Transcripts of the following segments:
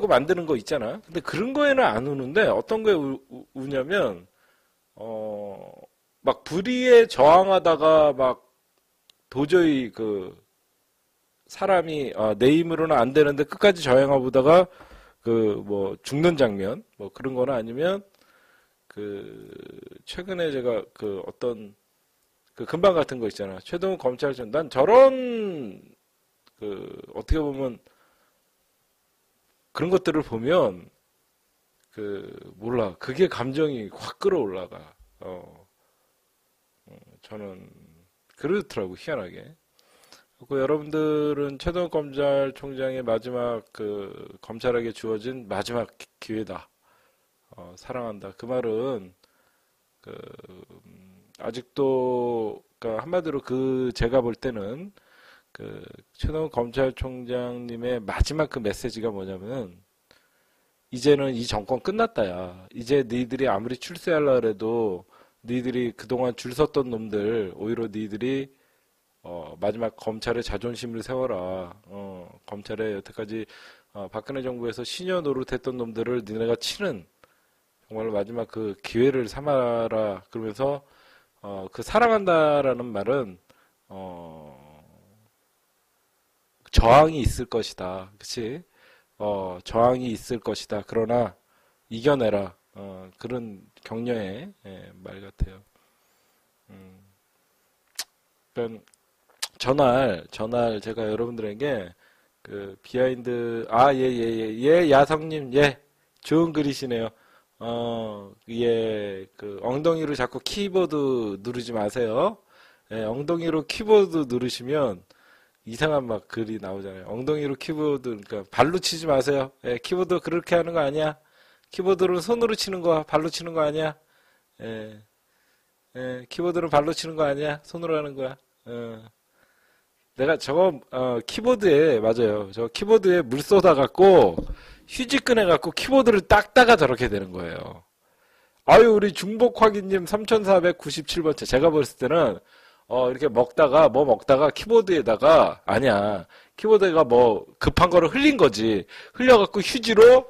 그거 만드는 거 있잖아. 근데 그런 거에는 안 우는데 어떤 거에 우냐면 막 불의에 저항하다가 막 도저히 그 사람이 내 힘으로는 안 되는데 끝까지 저항해 보다가 그 뭐 죽는 장면 뭐 그런 거나 아니면 그 최근에 제가 그 어떤 그 금방 같은 거 있잖아. 최동훈 검찰청 난 저런 그 어떻게 보면 그런 것들을 보면 그 몰라 그게 감정이 확 끌어올라가. 저는 그렇더라고 희한하게. 그 여러분들은 최동훈 검찰총장의 마지막 그 검찰에게 주어진 마지막 기회다. 사랑한다. 그 말은 그 아직도 그러니까 한마디로 그 제가 볼 때는 그 최동훈 검찰총장님의 마지막 그 메시지가 뭐냐면 이제는 이 정권 끝났다야. 이제 너희들이 아무리 출세하려고 해도 너희들이 그동안 줄 섰던 놈들 오히려 너희들이 마지막 검찰의 자존심을 세워라. 검찰에 여태까지 박근혜 정부에서 시녀 노릇했던 놈들을 니네가 치는 정말 마지막 그 기회를 삼아라. 그러면서 그 사랑한다라는 말은 저항이 있을 것이다. 그치? 저항이 있을 것이다. 그러나 이겨내라. 그런 격려의 말 같아요. 그러니까 전날 제가 여러분들에게 그 비하인드 예 야성님 예 좋은 글이시네요. 그 엉덩이로 자꾸 키보드 누르지 마세요. 예, 엉덩이로 키보드 누르시면 이상한 막 글이 나오잖아요. 엉덩이로 키보드 그러니까 발로 치지 마세요. 예, 키보드 그렇게 하는 거 아니야. 키보드는 손으로 치는 거 발로 치는 거 아니야. 키보드는 발로 치는 거 아니야. 손으로 하는 거야. 내가 저거 키보드에 맞아요. 저 키보드에 물 쏟아갖고 휴지 꺼내갖고 키보드를 닦다가 저렇게 되는 거예요. 아유 우리 중복확인님 3497번째 제가 봤을 때는 이렇게 먹다가 키보드에다가 아니야 키보드가 뭐 급한 거를 흘린 거지. 흘려갖고 휴지로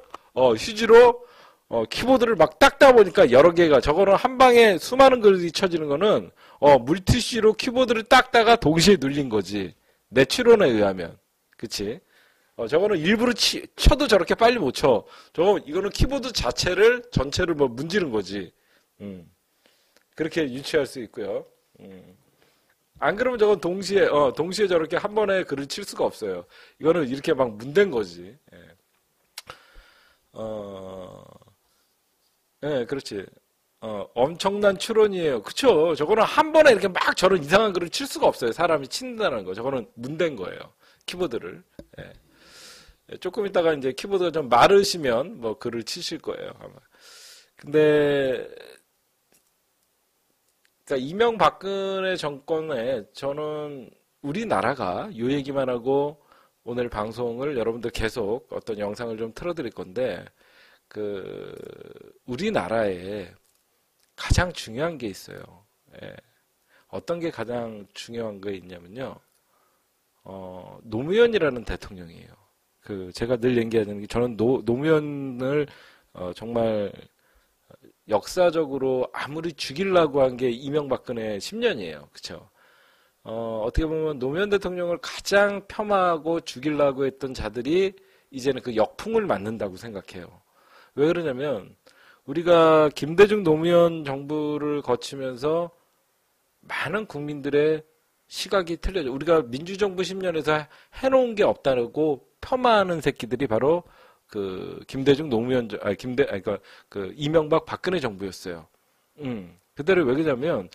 키보드를 막 닦다 보니까 여러 개가 저거는 한 방에 수많은 글이 쳐지는 거는 물티슈로 키보드를 닦다가 동시에 눌린 거지. 내 추론에 의하면. 그치? 저거는 일부러 쳐도 저렇게 빨리 못 쳐. 이거는 키보드 전체를 뭐 문지른 거지. 그렇게 유추할 수 있고요. 안 그러면 저건 동시에 저렇게 한 번에 글을 칠 수가 없어요. 이거는 이렇게 막 문댄 거지. 그렇지. 엄청난 추론이에요. 그쵸? 저거는 한 번에 이렇게 막 저런 이상한 글을 칠 수가 없어요. 사람이 친다는 거. 저거는 문댄 거예요. 키보드를. 조금 있다가 이제 키보드가 좀 마르시면 뭐 글을 치실 거예요. 아마. 근데, 그러니까 이명박근혜 정권에 저는 우리나라가 요 얘기만 하고 오늘 방송을 여러분들 계속 어떤 영상을 좀 틀어드릴 건데, 우리나라에 가장 중요한 게 있어요. 어떤 게 가장 중요한 게 있냐면요. 노무현이라는 대통령이에요. 제가 늘 얘기하는 게 저는 노무현을 정말 역사적으로 아무리 죽이려고 한 게 이명박근혜 10년이에요. 그쵸? 어떻게 보면 노무현 대통령을 가장 폄하하고 죽이려고 했던 자들이 이제는 그 역풍을 맞는다고 생각해요. 왜 그러냐면 우리가 김대중 노무현 정부를 거치면서 많은 국민들의 시각이 틀려져. 우리가 민주정부 10년에서 해놓은 게 없다고 폄하하는 새끼들이 바로 김대중 노무현 그러니까 이명박 박근혜 정부였어요. 그대로 왜 그러냐면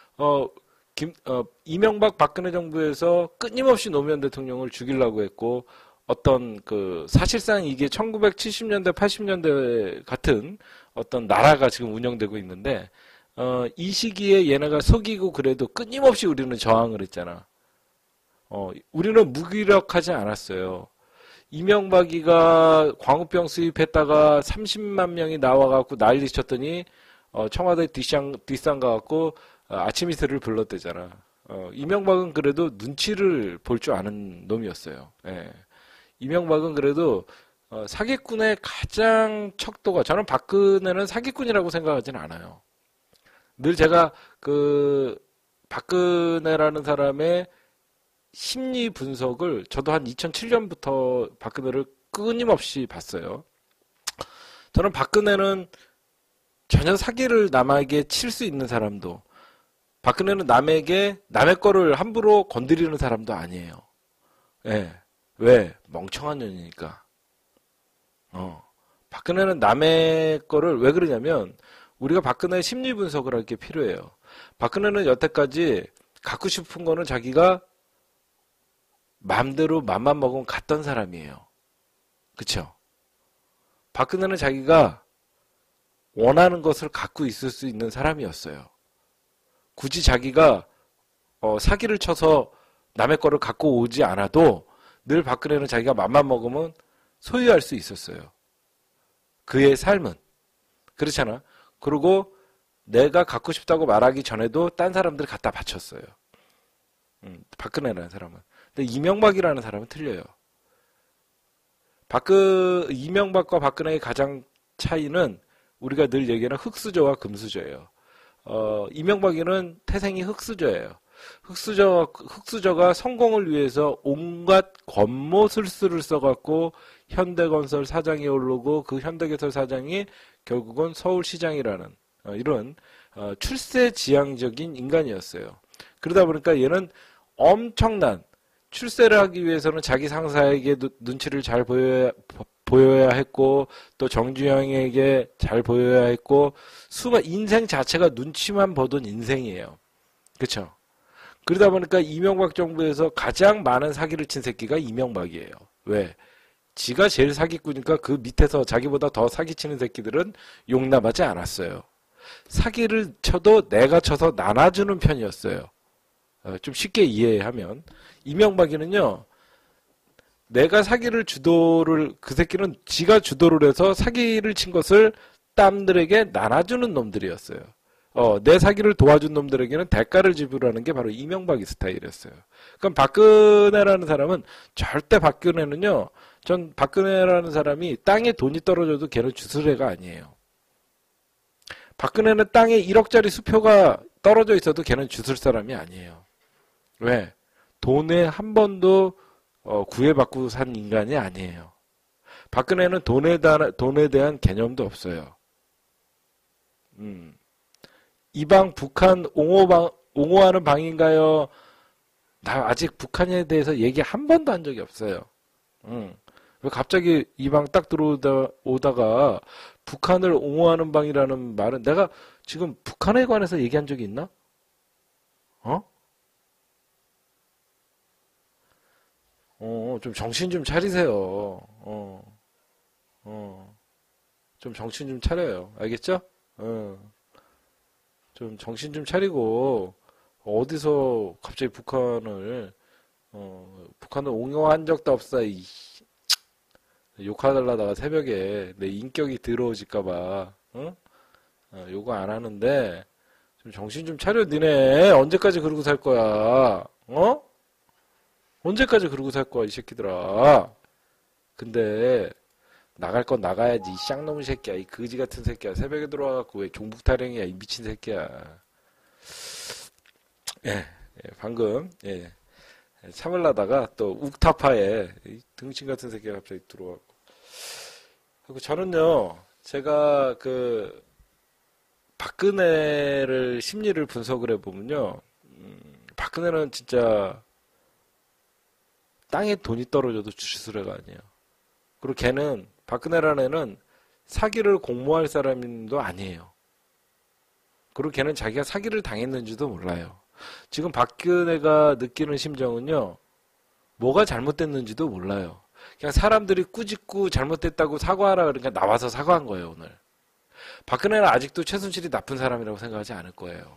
이명박 박근혜 정부에서 끊임없이 노무현 대통령을 죽이려고 했고 사실상 이게 1970년대, 80년대 같은 어떤 나라가 지금 운영되고 있는데, 이 시기에 얘네가 속이고 그래도 끊임없이 우리는 저항을 했잖아. 우리는 무기력하지 않았어요. 이명박이가 광우병 수입했다가 30만 명이 나와갖고 난리 쳤더니, 청와대 뒷상 가갖고 아침 이슬을 불렀대잖아. 이명박은 그래도 눈치를 볼 줄 아는 놈이었어요. 예. 이명박은 그래도 사기꾼의 가장 척도가, 저는 박근혜는 사기꾼이라고 생각하진 않아요. 늘 제가 박근혜라는 사람의 심리 분석을 저도 한 2007년부터 박근혜를 끊임없이 봤어요. 저는 박근혜는 전혀 사기를 남에게 칠 수 있는 사람도, 박근혜는 남의 거를 함부로 건드리는 사람도 아니에요. 예. 왜? 멍청한 년이니까. 박근혜는 남의 거를 왜 그러냐면, 우리가 박근혜의 심리 분석을 할 게 필요해요. 박근혜는 여태까지 갖고 싶은 거는 자기가 마음대로 맘만 먹으면 갔던 사람이에요. 그쵸? 박근혜는 자기가 원하는 것을 갖고 있을 수 있는 사람이었어요. 굳이 자기가 사기를 쳐서 남의 거를 갖고 오지 않아도 늘 박근혜는 자기가 맘만 먹으면 소유할 수 있었어요. 그의 삶은. 그렇잖아. 그리고 내가 갖고 싶다고 말하기 전에도 딴 사람들 갖다 바쳤어요. 박근혜라는 사람은. 근데 이명박이라는 사람은 틀려요. 이명박과 박근혜의 가장 차이는 우리가 늘 얘기하는 흙수저와 금수저예요. 이명박이는 태생이 흙수저예요. 흙수저가 성공을 위해서 온갖 권모술수를 써갖고 현대건설 사장이 오르고, 그 현대건설 사장이 결국은 서울시장이라는 이런 출세지향적인 인간이었어요. 그러다 보니까 얘는 엄청난, 출세를 하기 위해서는 자기 상사에게 눈치를 잘 보여야 했고, 또 정주영에게 잘 보여야 했고, 인생 자체가 눈치만 보던 인생이에요. 그쵸? 그러다 보니까 이명박 정부에서 가장 많은 사기를 친 새끼가 이명박이에요. 왜? 지가 제일 사기꾼이니까 그 밑에서 자기보다 더 사기치는 새끼들은 용납하지 않았어요. 사기를 쳐도 내가 쳐서 나눠주는 편이었어요. 좀 쉽게 이해하면. 이명박이는요, 내가 사기를 그 새끼는 지가 주도를 해서 사기를 친 것을 땀들에게 나눠주는 놈들이었어요. 내 사기를 도와준 놈들에게는 대가를 지불하는 게 바로 이명박이 스타일이었어요. 그럼 박근혜라는 사람은 절대 전 박근혜라는 사람이 땅에 돈이 떨어져도 걔는 주스레가 아니에요. 박근혜는 땅에 1억짜리 수표가 떨어져 있어도 걔는 주술 사람이 아니에요. 왜? 돈에 한 번도 구애받고 산 인간이 아니에요. 박근혜는 돈에 대한 개념도 없어요. 이 방 북한 옹호하는 방인가요? 나 아직 북한에 대해서 얘기 한 번도 한 적이 없어요. 왜 갑자기 이 방 딱 들어오다가 북한을 옹호하는 방이라는 말은, 내가 지금 북한에 관해서 얘기한 적이 있나? 좀 정신 좀 차리세요. 좀 정신 좀 차려요. 알겠죠? 좀 정신 좀 차리고, 어디서 갑자기 북한을 옹호한 적도 없어. 욕하달라다가 새벽에 내 인격이 더러워질까봐, 요거 안 하는데, 좀 정신 좀 차려, 니네. 언제까지 그러고 살 거야? 언제까지 그러고 살 거야, 이 새끼들아. 근데, 나갈 건 나가야지, 이 쌍놈의 새끼야. 이 거지 같은 새끼야. 새벽에 들어와갖고 왜 종북 타령이야, 이 미친 새끼야. 방금, 참으려다가 또 욱타파에 등신 같은 새끼가 갑자기 들어왔고. 그리고 저는요, 제가 박근혜를 심리를 분석을 해보면요, 박근혜는 진짜 땅에 돈이 떨어져도 주술래가 아니에요. 그리고 박근혜라는 애는 사기를 공모할 사람도 아니에요. 그리고 걔는 자기가 사기를 당했는지도 몰라요. 지금 박근혜가 느끼는 심정은요, 뭐가 잘못됐는지도 몰라요. 그냥 사람들이 꾸짖고 잘못됐다고 사과하라 그러니까 나와서 사과한 거예요, 오늘. 박근혜는 아직도 최순실이 나쁜 사람이라고 생각하지 않을 거예요.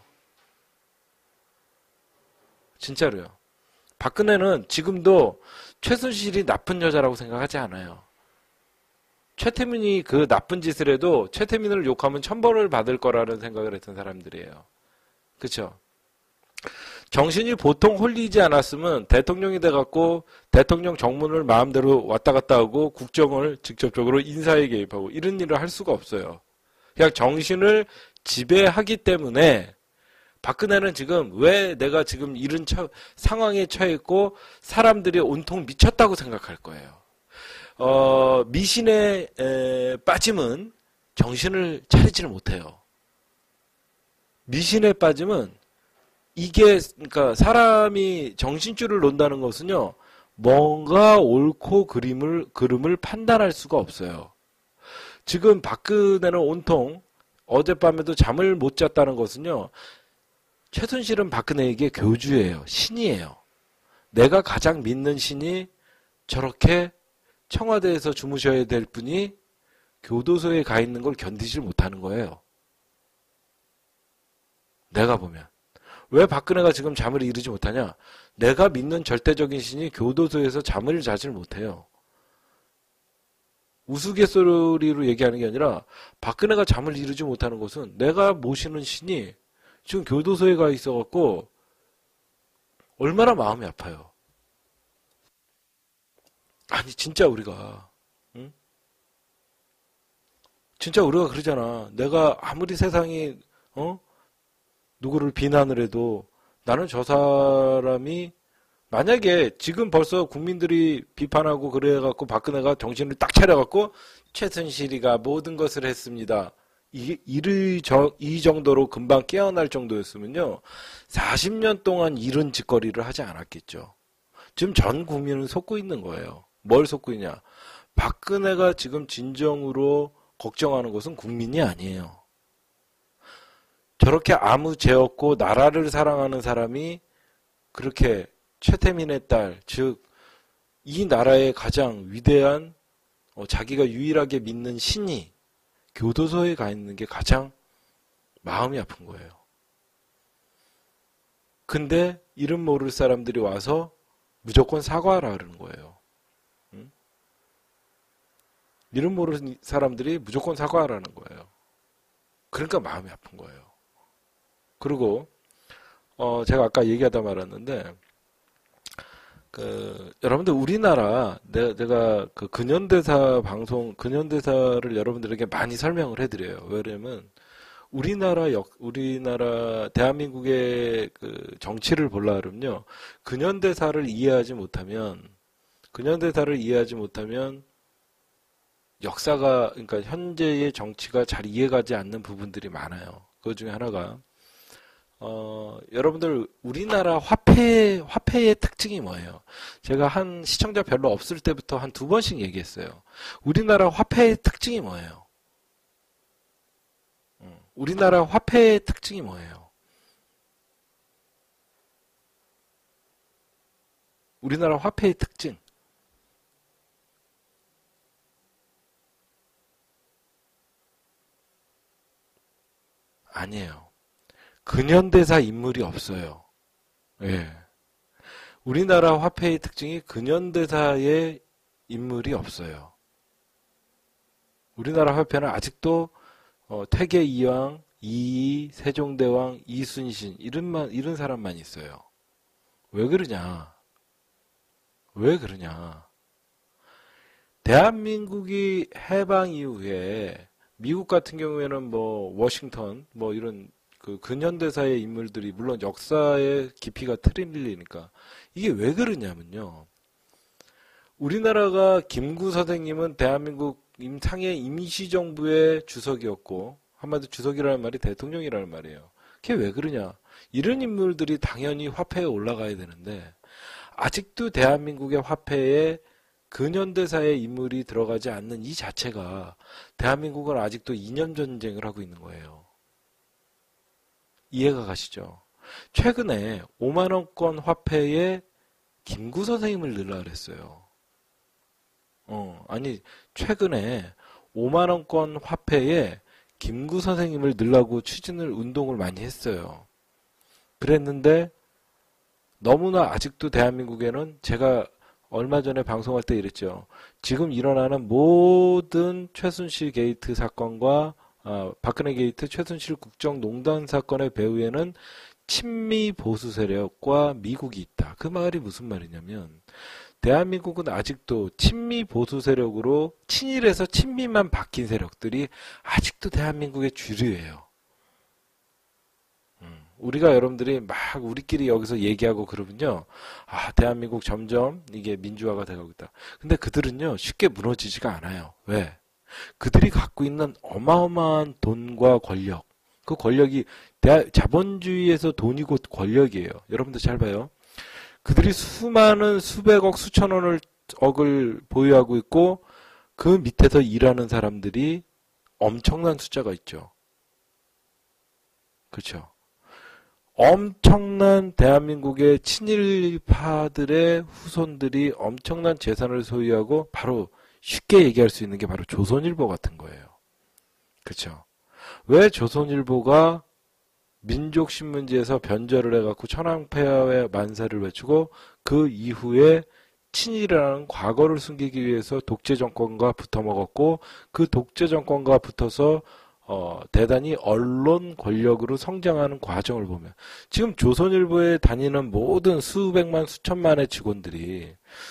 진짜로요. 박근혜는 지금도 최순실이 나쁜 여자라고 생각하지 않아요. 최태민이 그 나쁜 짓을 해도 최태민을 욕하면 천벌을 받을 거라는 생각을 했던 사람들이에요. 그쵸? 정신이 보통 홀리지 않았으면 대통령이 돼갖고 대통령 정문을 마음대로 왔다 갔다 하고 국정을 직접적으로 인사에 개입하고 이런 일을 할 수가 없어요. 그냥 정신을 지배하기 때문에 박근혜는 지금 왜 내가 지금 이런 상황에 처했고 사람들이 온통 미쳤다고 생각할 거예요. 미신에 빠짐은 정신을 차리지를 못해요. 미신에 빠지면 이게 그러니까 사람이 정신줄을 놓는다는 것은요. 뭔가 옳고 그름을 판단할 수가 없어요. 지금 박근혜는 온통 어젯밤에도 잠을 못 잤다는 것은요. 최순실은 박근혜에게 교주예요. 신이에요. 내가 가장 믿는 신이 저렇게 청와대에서 주무셔야 될 분이 교도소에 가 있는 걸 견디질 못하는 거예요. 내가 보면. 왜 박근혜가 지금 잠을 이루지 못하냐? 내가 믿는 절대적인 신이 교도소에서 잠을 자질 못해요. 우스갯소리로 얘기하는 게 아니라 박근혜가 잠을 이루지 못하는 것은 내가 모시는 신이 지금 교도소에 가 있어갖고 얼마나 마음이 아파요. 아니 진짜 우리가 응? 진짜 우리가 그러잖아. 내가 아무리 세상이 누구를 비난을 해도 나는 저 사람이 만약에 지금 벌써 국민들이 비판하고 그래갖고 박근혜가 정신을 딱 차려갖고 최순실이가 모든 것을 했습니다. 이 정도로 금방 깨어날 정도였으면요. 40년 동안 이런 짓거리를 하지 않았겠죠. 지금 전 국민은 속고 있는 거예요. 뭘 속고 있냐. 박근혜가 지금 진정으로 걱정하는 것은 국민이 아니에요. 저렇게 아무 죄 없고 나라를 사랑하는 사람이 그렇게 최태민의 딸, 즉 이 나라의 가장 위대한 자기가 유일하게 믿는 신이 교도소에 가 있는 게 가장 마음이 아픈 거예요. 근데 이름 모를 사람들이 와서 무조건 사과하라 그러는 거예요. 응? 이름 모르는 사람들이 무조건 사과하라는 거예요. 그러니까 마음이 아픈 거예요. 그리고 제가 아까 얘기하다 말았는데 여러분들 우리나라 내가 그 근현대사 방송 근현대사를 여러분들에게 많이 설명을 해드려요. 왜냐면 우리나라 대한민국의 그 정치를 보려 그러면요. 근현대사를 이해하지 못하면 역사가 그러니까 현재의 정치가 잘 이해가지 않는 부분들이 많아요. 그 중에 하나가 여러분들 우리나라 화폐의 특징이 뭐예요? 제가 한 시청자 별로 없을 때부터 한 2번씩 얘기했어요. 우리나라 화폐의 특징이 뭐예요? 우리나라 화폐의 특징이 뭐예요? 우리나라 화폐의 특징. 아니에요. 근현대사 인물이 없어요. 예. 우리나라 화폐의 특징이 근현대사의 인물이 없어요. 우리나라 화폐는 아직도 태계 이왕, 이이, 세종대왕, 이순신 이런 사람만 있어요. 왜 그러냐? 대한민국이 해방 이후에 미국 같은 경우에는 뭐 워싱턴 뭐 이런 그 근현대사의 인물들이 물론 역사의 깊이가 틀리니까 이게 왜 그러냐면요. 우리나라가 김구 선생님은 대한민국 임상의 임시정부의 주석이었고 한마디로 주석이라는 말이 대통령이라는 말이에요. 그게 왜 그러냐. 이런 인물들이 당연히 화폐에 올라가야 되는데 아직도 대한민국의 화폐에 근현대사의 인물이 들어가지 않는 이 자체가 대한민국은 아직도 이념 전쟁을 하고 있는 거예요. 이해가 가시죠? 최근에 5만원권 화폐에 김구 선생님을 넣으라 그랬어요. 아니 최근에 5만원권 화폐에 김구 선생님을 넣으려고 운동을 많이 했어요. 그랬는데 너무나 아직도 대한민국에는 제가 얼마 전에 방송할 때 이랬죠. 지금 일어나는 모든 최순실 게이트 사건과 박근혜 게이트 최순실 국정농단 사건의 배후에는 친미 보수 세력과 미국이 있다. 그 말이 무슨 말이냐면 대한민국은 아직도 친미 보수 세력으로 친일에서 친미만 바뀐 세력들이 아직도 대한민국의 주류예요. 우리가 여러분들이 막 우리끼리 여기서 얘기하고 그러면요. 아, 대한민국 점점 이게 민주화가 되고 있다. 근데 그들은요, 쉽게 무너지지가 않아요. 왜? 그들이 갖고 있는 어마어마한 돈과 권력. 그 권력이 자본주의에서 돈이 곧 권력이에요. 여러분들 잘 봐요. 그들이 수많은 수백억, 억을 보유하고 있고 그 밑에서 일하는 사람들이 엄청난 숫자가 있죠. 그렇죠? 엄청난 대한민국의 친일파들의 후손들이 엄청난 재산을 소유하고 바로 쉽게 얘기할 수 있는 게 바로 조선일보 같은 거예요. 그렇죠? 왜 조선일보가 민족신문지에서 변절을 해갖고 천황폐하의 만세를 외치고 그 이후에 친일이라는 과거를 숨기기 위해서 독재정권과 붙어먹었고 그 독재정권과 붙어서 대단히 언론 권력으로 성장하는 과정을 보면 지금 조선일보에 다니는 모든 수백만 수천만의 직원들이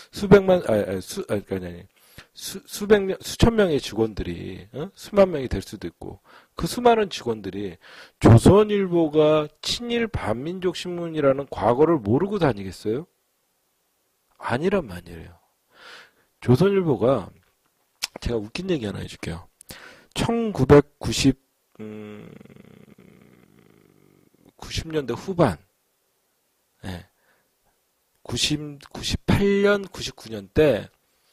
수천 명의 직원들이 수만 명이 될 수도 있고 그 수많은 직원들이 조선일보가 친일 반민족 신문이라는 과거를 모르고 다니겠어요? 아니란 말이에요. 조선일보가 제가 웃긴 얘기 하나 해줄게요. 90년대 후반, 98년, 99년 때,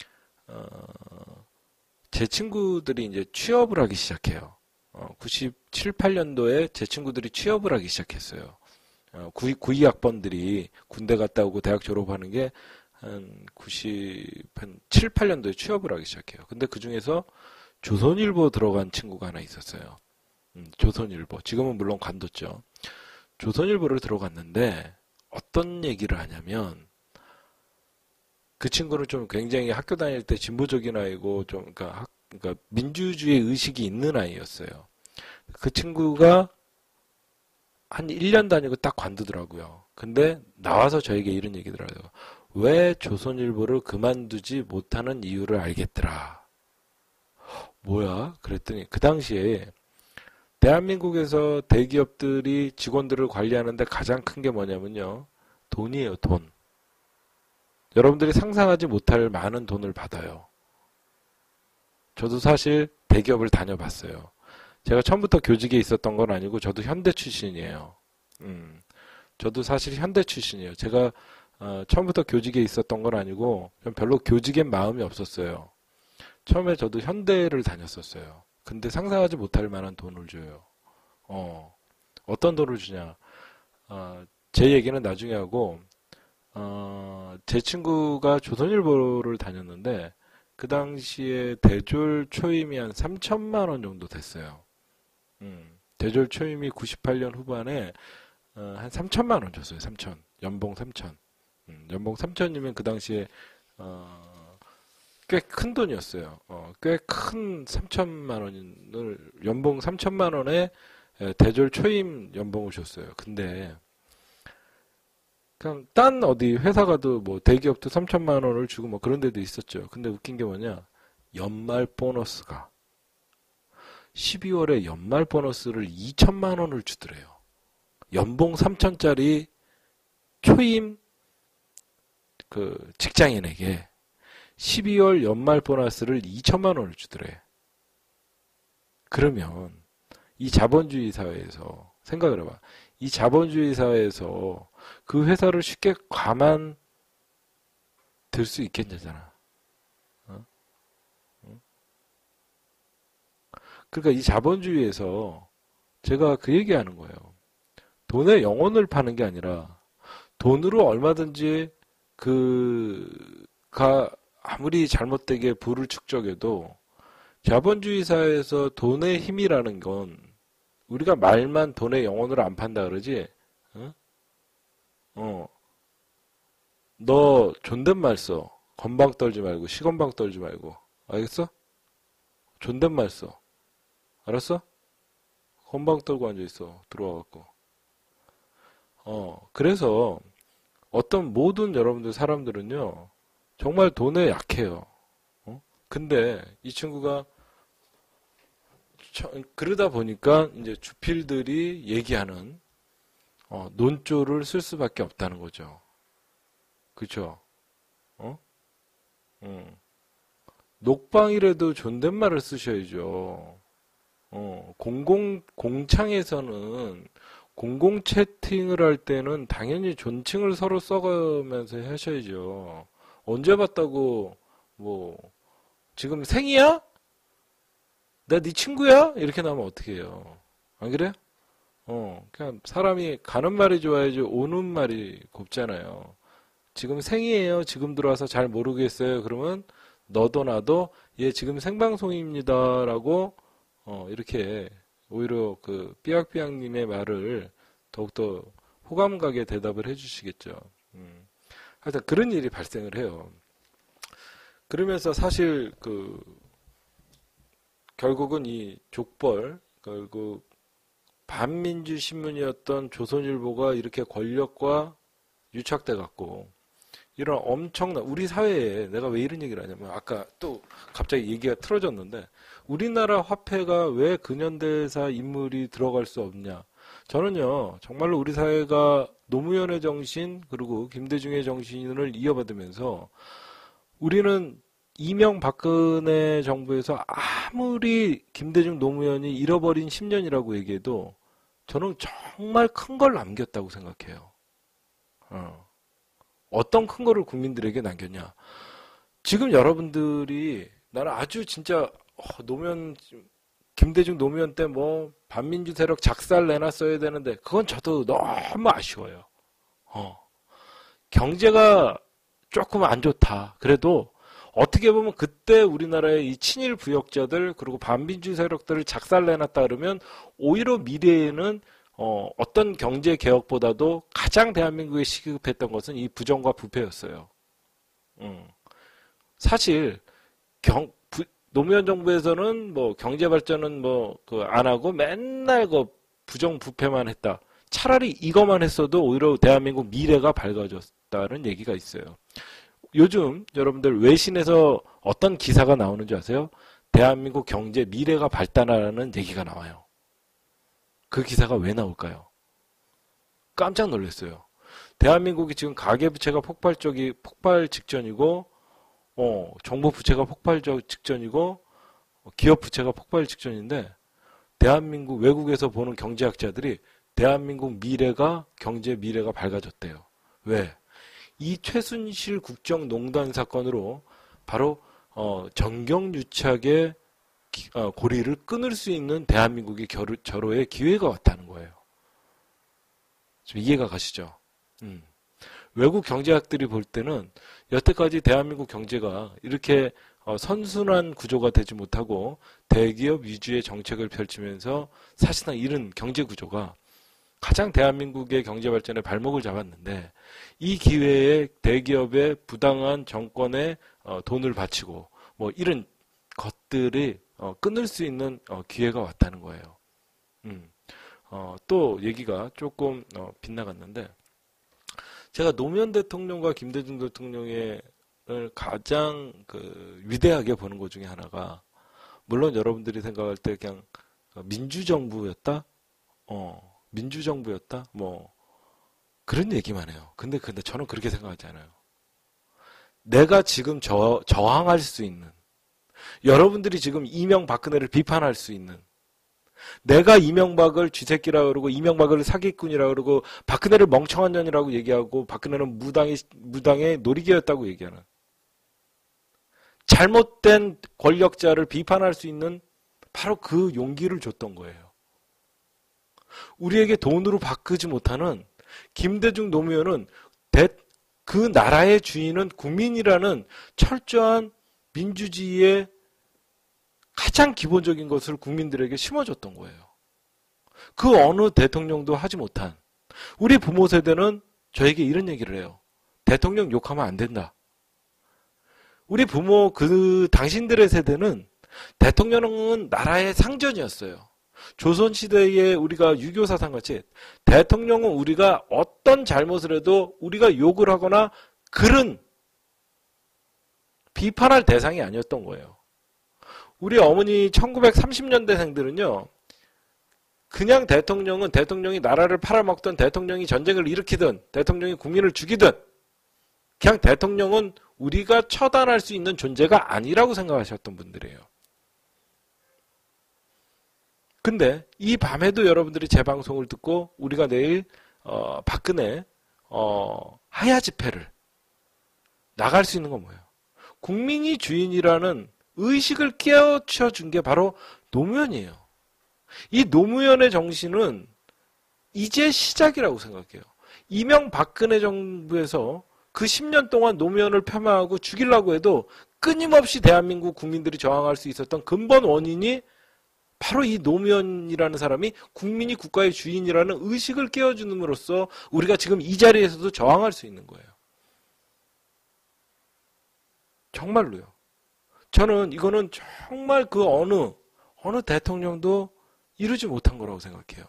제 친구들이 이제 취업을 하기 시작해요. 97, 8년도에 제 친구들이 취업을 하기 시작했어요. 92학번들이 군대 갔다 오고 대학 졸업하는 게 한 97, 8년도에 취업을 하기 시작해요. 근데 그 중에서 조선일보 들어간 친구가 하나 있었어요. 조선일보. 지금은 물론 관뒀죠. 조선일보를 들어갔는데 어떤 얘기를 하냐면 그 친구는 좀 굉장히 학교 다닐 때 진보적인 아이고 좀 그러니까 민주주의 의식이 있는 아이였어요. 그 친구가 한 1년 다니고 딱 관두더라고요. 근데 나와서 저에게 이런 얘기를 하더라고요. 왜 조선일보를 그만두지 못하는 이유를 알겠더라. 뭐야? 그랬더니 그 당시에 대한민국에서 대기업들이 직원들을 관리하는데 가장 큰 게 뭐냐면요. 돈이에요, 돈. 여러분들이 상상하지 못할 많은 돈을 받아요. 저도 사실 대기업을 다녀봤어요. 제가 처음부터 교직에 있었던 건 아니고 저도 현대 출신이에요. 저도 사실 현대 출신이에요. 제가 처음부터 교직에 있었던 건 아니고 별로 교직엔 마음이 없었어요. 처음에 저도 현대를 다녔었어요. 근데 상상하지 못할 만한 돈을 줘요. 어떤 돈을 주냐. 제 얘기는 나중에 하고 제 친구가 조선일보를 다녔는데 그 당시에 대졸 초임이 한 3천만 원 정도 됐어요. 대졸 초임이 98년 후반에 한 3천만 원 줬어요. 3천. 연봉 3천. 연봉 3천이면 그 당시에 꽤 큰 돈이었어요. 꽤 큰 3천만 원을 연봉 3천만 원에 대졸 초임 연봉을 줬어요. 근데 그냥 딴 어디 회사 가도 뭐 대기업도 3천만 원을 주고 뭐 그런 데도 있었죠. 근데 웃긴 게 뭐냐? 연말 보너스가 12월에 연말 보너스를 2천만 원을 주더래요. 연봉 3천짜리 초임 그 직장인에게 12월 연말 보너스를 2천만 원을 주더래. 그러면 이 자본주의 사회에서 생각을 해봐. 이 자본주의 사회에서 그 회사를 쉽게 가만 둘 수 있겠냐잖아. 그러니까 이 자본주의에서 제가 그 얘기하는 거예요. 돈의 영혼을 파는 게 아니라 돈으로 얼마든지 아무리 잘못되게 부를 축적해도 자본주의 사회에서 돈의 힘이라는 건 우리가 말만 돈의 영혼을 안 판다 그러지. 너 존댓말 써. 건방 떨지 말고 시건방 떨지 말고. 알겠어? 존댓말 써. 알았어? 건방 떨고 앉아있어. 들어와갖고. 그래서 어떤 모든 여러분들 사람들은요, 정말 돈에 약해요. 근데 이 친구가 그러다 보니까 이제 주필들이 얘기하는 논조를 쓸 수밖에 없다는 거죠. 그쵸? 녹방이라도 존댓말을 쓰셔야죠. 공창에서는 공공 채팅을 할 때는 당연히 존칭을 서로 써가면서 하셔야죠. 언제 봤다고, 뭐, 지금 생이야? 나 네 친구야? 이렇게 나오면 어떻게 해요? 안 그래? 그냥 사람이 가는 말이 좋아야지 오는 말이 곱잖아요. 지금 생이에요. 지금 들어와서 잘 모르겠어요. 그러면 너도 나도 예, 지금 생방송입니다라고 이렇게 오히려 그 삐약삐약님의 말을 더욱더 호감 가게 대답을 해주시겠죠. 하여튼 그런 일이 발생을 해요. 그러면서 사실 결국은 이 족벌, 결국 반민주 신문이었던 조선일보가 이렇게 권력과 유착돼 갖고 이런 엄청난 우리 사회에 내가 왜 이런 얘기를 하냐면 아까 또 갑자기 얘기가 틀어졌는데 우리나라 화폐가 왜 근현대사 인물이 들어갈 수 없냐. 저는요 정말로 우리 사회가 노무현의 정신 그리고 김대중의 정신을 이어받으면서 우리는 이명박근혜 정부에서 아무리 김대중 노무현이 잃어버린 10년이라고 얘기해도 저는 정말 큰 걸 남겼다고 생각해요. 어떤 큰 거를 국민들에게 남겼냐. 지금 여러분들이 나는 아주 진짜 김대중 노무현 때 뭐 반민주 세력 작살 내놨어야 되는데 그건 저도 너무 아쉬워요. 경제가 조금 안 좋다. 그래도 어떻게 보면 그때 우리나라의 이 친일 부역자들 그리고 반민주 세력들을 작살 내놨다 그러면 오히려 미래에는 어떤 경제 개혁보다도 가장 대한민국에 시급했던 것은 이 부정과 부패였어요. 사실 노무현 정부에서는 뭐 경제 발전은 안 하고 맨날 부정 부패만 했다. 차라리 이것만 했어도 오히려 대한민국 미래가 밝아졌다는 얘기가 있어요. 요즘 여러분들 외신에서 어떤 기사가 나오는지 아세요? 대한민국 경제 미래가 밝다라는 얘기가 나와요. 그 기사가 왜 나올까요? 깜짝 놀랐어요. 대한민국이 지금 가계부채가 폭발 직전이고, 정부부채가 폭발 직전이고, 기업부채가 폭발 직전인데, 대한민국 외국에서 보는 경제학자들이 대한민국 경제 미래가 밝아졌대요. 왜? 이 최순실 국정농단 사건으로 바로 정경유착의 고리를 끊을 수 있는 대한민국의 절호의 기회가 왔다는 거예요. 좀 이해가 가시죠? 외국 경제학들이 볼 때는 여태까지 대한민국 경제가 이렇게 선순환 구조가 되지 못하고 대기업 위주의 정책을 펼치면서 사실상 이런 경제 구조가 가장 대한민국의 경제 발전에 발목을 잡았는데 이 기회에 대기업의 부당한 정권에 돈을 바치고 뭐 이런 것들이 끊을 수 있는 기회가 왔다는 거예요. 또 얘기가 조금 빗나갔는데 제가 노무현 대통령과 김대중 대통령을 가장 위대하게 보는 것 중에 하나가 물론 여러분들이 생각할 때 그냥 민주정부였다? 민주정부였다? 뭐 그런 얘기만 해요. 근데 저는 그렇게 생각하지 않아요. 내가 지금 저항할 수 있는 여러분들이 지금 이명박근혜를 비판할 수 있는 내가 이명박을 쥐새끼라 그러고 이명박을 사기꾼이라 그러고 박근혜를 멍청한 년이라고 얘기하고 박근혜는 무당의 놀이개였다고 얘기하는 잘못된 권력자를 비판할 수 있는 바로 그 용기를 줬던 거예요. 우리에게 돈으로 바꾸지 못하는 김대중 노무현은 그 나라의 주인은 국민이라는 철저한 민주주의의 가장 기본적인 것을 국민들에게 심어줬던 거예요. 그 어느 대통령도 하지 못한 우리 부모 세대는 저에게 이런 얘기를 해요. 대통령 욕하면 안 된다. 우리 부모 당신들의 세대는 대통령은 나라의 상전이었어요. 조선시대에 우리가 유교 사상같이 대통령은 우리가 어떤 잘못을 해도 우리가 욕을 하거나 글은 비판할 대상이 아니었던 거예요. 우리 어머니 1930년대생들은요. 그냥 대통령이 나라를 팔아먹던, 대통령이 전쟁을 일으키든, 대통령이 국민을 죽이든 그냥 대통령은 우리가 처단할 수 있는 존재가 아니라고 생각하셨던 분들이에요. 근데 이 밤에도 여러분들이 제 방송을 듣고 우리가 내일 박근혜 하야 집회를 나갈 수 있는 건 뭐예요? 국민이 주인이라는 의식을 깨우쳐 준 게 바로 노무현이에요. 이 노무현의 정신은 이제 시작이라고 생각해요. 이명박근혜 정부에서 그 10년 동안 노무현을 폄하하고 죽이려고 해도 끊임없이 대한민국 국민들이 저항할 수 있었던 근본 원인이 바로 이 노무현이라는 사람이 국민이 국가의 주인이라는 의식을 깨워줌으로써 우리가 지금 이 자리에서도 저항할 수 있는 거예요. 정말로요. 저는 이거는 정말 그 어느 대통령도 이루지 못한 거라고 생각해요.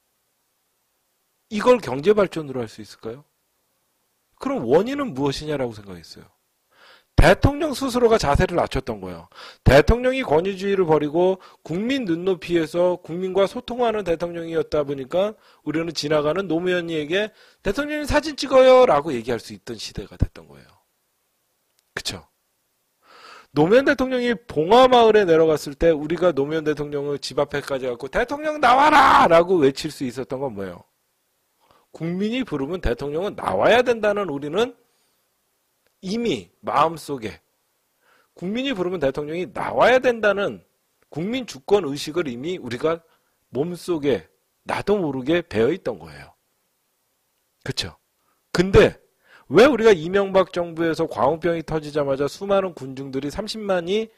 이걸 경제 발전으로 할 수 있을까요? 그럼 원인은 무엇이냐라고 생각했어요. 대통령 스스로가 자세를 낮췄던 거예요. 대통령이 권위주의를 버리고 국민 눈높이에서 국민과 소통하는 대통령이었다 보니까 우리는 지나가는 노무현이에게 대통령이 사진 찍어요 라고 얘기할 수 있던 시대가 됐던 거예요. 그쵸? 노무현 대통령이 봉화마을에 내려갔을 때 우리가 노무현 대통령을 집 앞에까지 갖고 대통령 나와라! 라고 외칠 수 있었던 건 뭐예요? 국민이 부르면 대통령은 나와야 된다는 우리는 이미 마음속에 국민이 부르면 대통령이 나와야 된다는 국민 주권 의식을 이미 우리가 몸속에 나도 모르게 배어있던 거예요. 그쵸? 근데 왜 우리가 이명박 정부에서 광우병이 터지자마자 수많은 군중들이 30만이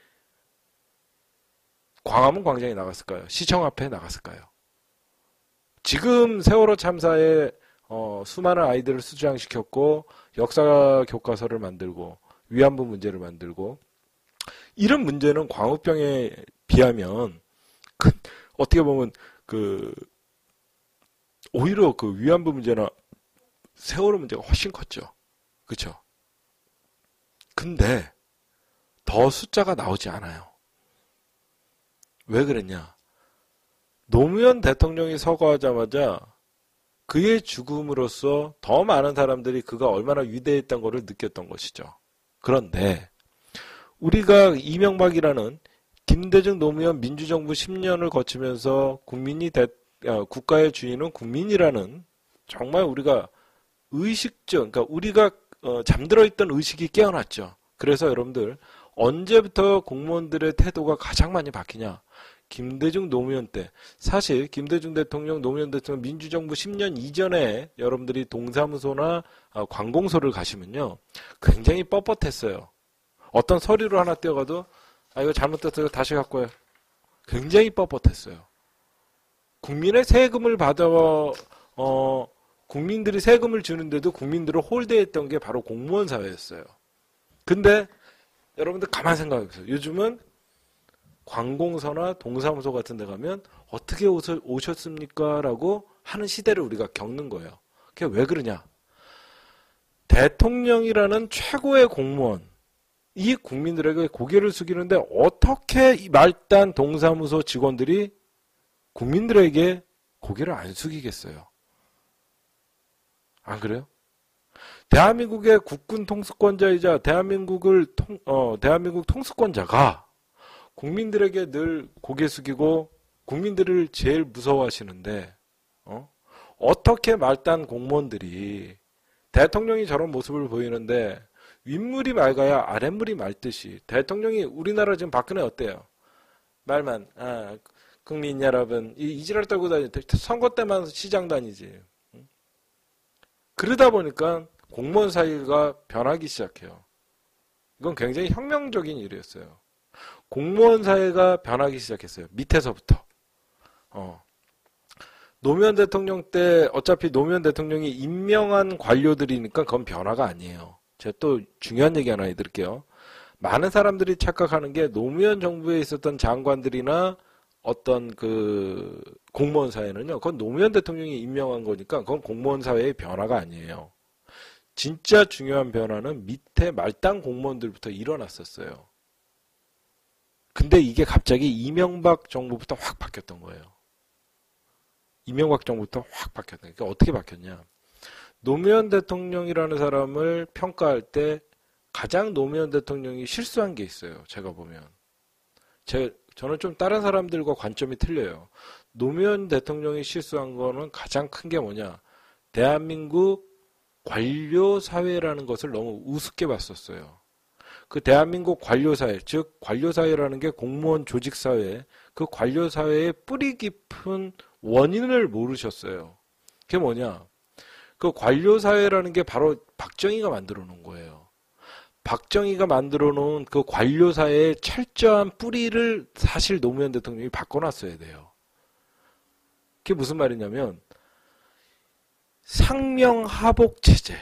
광화문 광장에 나갔을까요? 시청 앞에 나갔을까요? 지금 세월호 참사에 수많은 아이들을 수장시켰고 역사 교과서를 만들고 위안부 문제를 만들고 이런 문제는 광우병에 비하면 어떻게 보면 오히려 그 위안부 문제나 세월호 문제가 훨씬 컸죠. 그렇죠? 근데 더 숫자가 나오지 않아요. 왜 그랬냐? 노무현 대통령이 서거하자마자 그의 죽음으로써 더 많은 사람들이 그가 얼마나 위대했던 것을 느꼈던 것이죠. 그런데 우리가 이명박이라는 김대중 노무현 민주정부 10년을 거치면서 국가의 주인은 국민이라는 정말 우리가 의식적, 그러니까 우리가 잠들어 있던 의식이 깨어났죠. 그래서 여러분들 언제부터 공무원들의 태도가 가장 많이 바뀌냐? 김대중 노무현 때. 사실 김대중 대통령, 노무현 대통령 민주정부 10년 이전에 여러분들이 동사무소나 관공서를 가시면요. 굉장히 뻣뻣했어요. 어떤 서류를 하나 떼어가도 이거 잘못됐어요. 다시 갖고 와요. 굉장히 뻣뻣했어요. 국민의 세금을 받아 국민들이 세금을 주는데도 국민들을 홀대했던 게 바로 공무원 사회였어요. 근데 여러분들 가만 생각해 보세요. 요즘은 관공서나 동사무소 같은 데 가면 어떻게 오셨습니까? 라고 하는 시대를 우리가 겪는 거예요. 그게 왜 그러냐? 대통령이라는 최고의 공무원, 이 국민들에게 고개를 숙이는데 어떻게 이 말단 동사무소 직원들이 국민들에게 고개를 안 숙이겠어요? 안 그래요? 대한민국의 국군 통수권자이자 대한민국 통수권자가 국민들에게 늘 고개 숙이고 국민들을 제일 무서워하시는데 어떻게 말단 공무원들이 대통령이 저런 모습을 보이는데 윗물이 맑아야 아랫물이 맑듯이 대통령이 우리나라 지금 박근혜 어때요? 말만 국민 여러분 이 지랄 떨고 다니 선거 때만 시장 다니지. 그러다 보니까 공무원 사회가 변하기 시작해요. 이건 굉장히 혁명적인 일이었어요. 공무원 사회가 변하기 시작했어요. 밑에서부터. 노무현 대통령 때 어차피 노무현 대통령이 임명한 관료들이니까 그건 변화가 아니에요. 제가 또 중요한 얘기 하나 해드릴게요. 많은 사람들이 착각하는 게 노무현 정부에 있었던 장관들이나 어떤 그 공무원 사회는요, 그건 노무현 대통령이 임명한 거니까 그건 공무원 사회의 변화가 아니에요. 진짜 중요한 변화는 밑에 말단 공무원들부터 일어났었어요. 근데 이게 갑자기 이명박 정부부터 확 바뀌었던 거예요. 이명박 정부부터 확 바뀌었다. 그러니까 어떻게 바뀌었냐? 노무현 대통령이라는 사람을 평가할 때 가장 노무현 대통령이 실수한 게 있어요. 제가 보면. 저는 좀 다른 사람들과 관점이 틀려요. 노무현 대통령이 실수한 거는 가장 큰 게 뭐냐? 대한민국 관료사회라는 것을 너무 우습게 봤었어요. 그 대한민국 관료사회, 즉 관료사회라는 게 공무원 조직사회, 그 관료사회의 뿌리 깊은 원인을 모르셨어요. 그게 뭐냐? 그 관료사회라는 게 바로 박정희가 만들어 놓은 거예요. 박정희가 만들어 놓은 그 관료사회의 철저한 뿌리를 사실 노무현 대통령이 바꿔놨어야 돼요. 그게 무슨 말이냐면 상명하복 체제,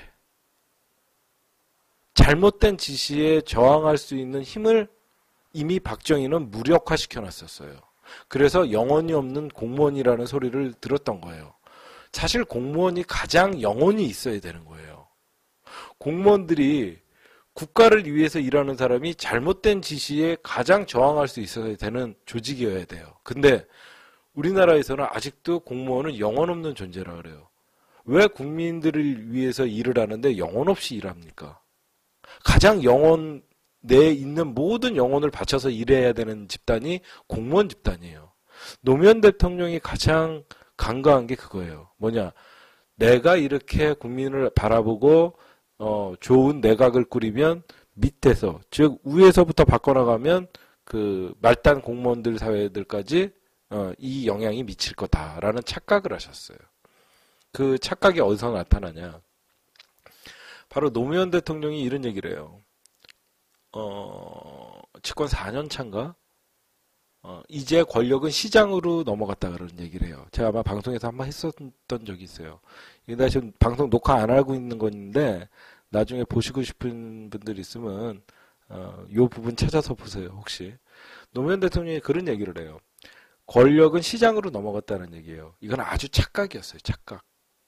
잘못된 지시에 저항할 수 있는 힘을 이미 박정희는 무력화시켜 놨었어요. 그래서 영혼이 없는 공무원이라는 소리를 들었던 거예요. 사실 공무원이 가장 영혼이 있어야 되는 거예요. 공무원들이 국가를 위해서 일하는 사람이 잘못된 지시에 가장 저항할 수 있어야 되는 조직이어야 돼요. 근데 우리나라에서는 아직도 공무원은 영혼 없는 존재라 그래요. 왜 국민들을 위해서 일을 하는데 영혼 없이 일합니까? 가장 영혼, 내에 있는 모든 영혼을 바쳐서 일해야 되는 집단이 공무원 집단이에요. 노무현 대통령이 가장 간과한 게 그거예요. 뭐냐? 내가 이렇게 국민을 바라보고 좋은 내각을 꾸리면 밑에서, 즉 위에서부터 바꿔나가면 그 말단 공무원들 사회들까지 이 영향이 미칠 거다라는 착각을 하셨어요. 그 착각이 어디서 나타나냐? 바로 노무현 대통령이 이런 얘기를 해요. 집권 4년 차인가? 이제 권력은 시장으로 넘어갔다 그런 얘기를 해요. 제가 아마 방송에서 한번 했었던 적이 있어요. 근데 지금 방송 녹화 안 하고 있는 건데 나중에 보시고 싶은 분들 있으면 요 부분 찾아서 보세요. 혹시 노무현 대통령이 그런 얘기를 해요. 권력은 시장으로 넘어갔다는 얘기예요. 이건 아주 착각이었어요. 착각.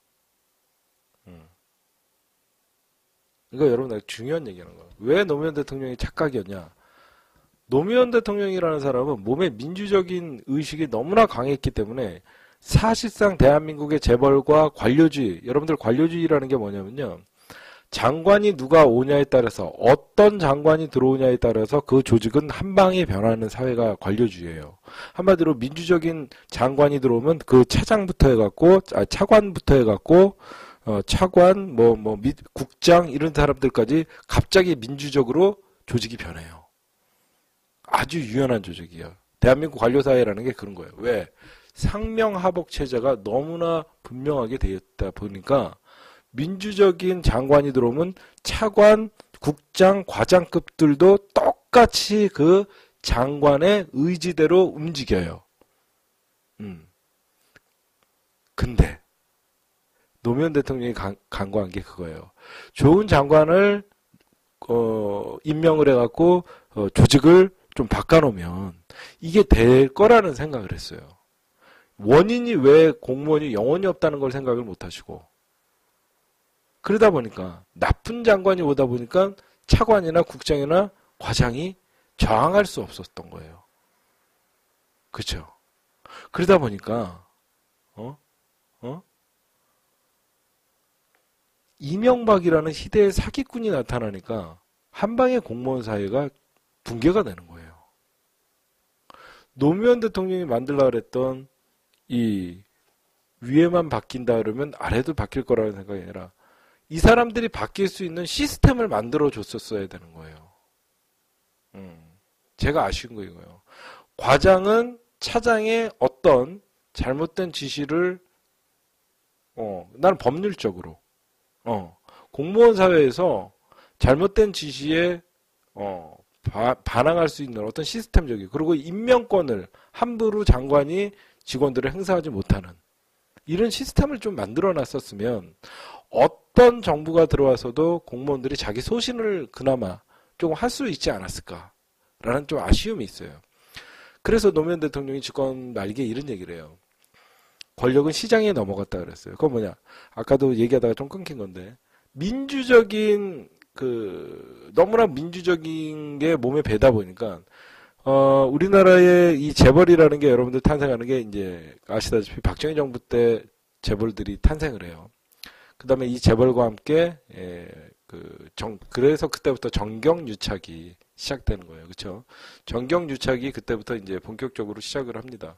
이거 여러분 중요한 얘기하는 거예요. 왜 노무현 대통령이 착각이었냐? 노무현 대통령이라는 사람은 몸에 민주적인 의식이 너무나 강했기 때문에 사실상 대한민국의 재벌과 관료주의, 여러분들 관료주의라는 게 뭐냐면요. 장관이 누가 오냐에 따라서 어떤 장관이 들어오냐에 따라서 그 조직은 한 방에 변하는 사회가 관료주의예요. 한마디로 민주적인 장관이 들어오면 그 차장부터 해갖고 차관부터 해갖고 차관 국장 이런 사람들까지 갑자기 민주적으로 조직이 변해요. 아주 유연한 조직이에요. 대한민국 관료사회라는 게 그런 거예요. 왜? 상명하복 체제가 너무나 분명하게 되어 있다 보니까 민주적인 장관이 들어오면 차관, 국장, 과장급들도 똑같이 그 장관의 의지대로 움직여요. 근데 노무현 대통령이 간과한 게 그거예요. 좋은 장관을 임명을 해갖고 조직을 좀 바꿔놓으면 이게 될 거라는 생각을 했어요. 원인이 왜 공무원이 영혼이 없다는 걸 생각을 못하시고 그러다 보니까 나쁜 장관이 오다 보니까 차관이나 국장이나 과장이 저항할 수 없었던 거예요. 그렇죠? 그러다 보니까 이명박이라는 희대의 사기꾼이 나타나니까 한방의 공무원 사회가 붕괴가 되는 거예요. 노무현 대통령이 만들려고 했던 이 위에만 바뀐다 그러면 아래도 바뀔 거라는 생각이 아니라 이 사람들이 바뀔 수 있는 시스템을 만들어 줬었어야 되는 거예요. 제가 아쉬운 거 이거예요. 과장은 차장의 어떤 잘못된 지시를 나는 법률적으로 공무원 사회에서 잘못된 지시에 반항할 수 있는 어떤 시스템적인 그리고 임명권을 함부로 장관이 직원들을 행사하지 못하는 이런 시스템을 좀 만들어 놨었으면 어떤 정부가 들어와서도 공무원들이 자기 소신을 그나마 조금 할 수 있지 않았을까라는 좀 아쉬움이 있어요. 그래서 노무현 대통령이 집권 말기에 이런 얘기를 해요. 권력은 시장에 넘어갔다 그랬어요. 그건 뭐냐? 아까도 얘기하다가 좀 끊긴 건데, 민주적인, 너무나 민주적인 게 몸에 배다 보니까, 우리나라의 이 재벌이라는 게 여러분들 탄생하는 게 이제 아시다시피 박정희 정부 때 재벌들이 탄생을 해요. 그 다음에 이 재벌과 함께, 그래서 그때부터 정경유착이 시작되는 거예요. 그쵸? 정경유착이 그때부터 이제 본격적으로 시작을 합니다.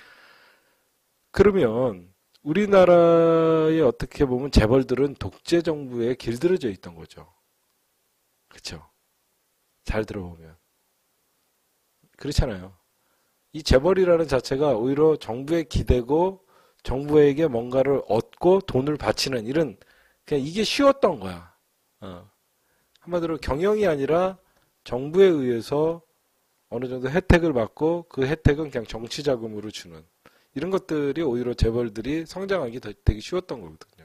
그러면 우리나라에 어떻게 보면 재벌들은 독재 정부에 길들여져 있던 거죠. 그쵸? 잘 들어보면. 그렇잖아요. 이 재벌이라는 자체가 오히려 정부에 기대고 정부에게 뭔가를 얻고 돈을 바치는 이런, 그냥 이게 쉬웠던 거야. 한마디로 경영이 아니라 정부에 의해서 어느 정도 혜택을 받고 그 혜택은 그냥 정치 자금으로 주는 이런 것들이 오히려 재벌들이 성장하기 되게 쉬웠던 거거든요.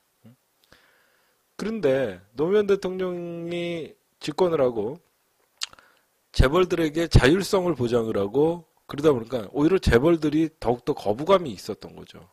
그런데 노무현 대통령이 집권을 하고 재벌들에게 자율성을 보장을 하고 그러다 보니까 오히려 재벌들이 더욱더 거부감이 있었던 거죠.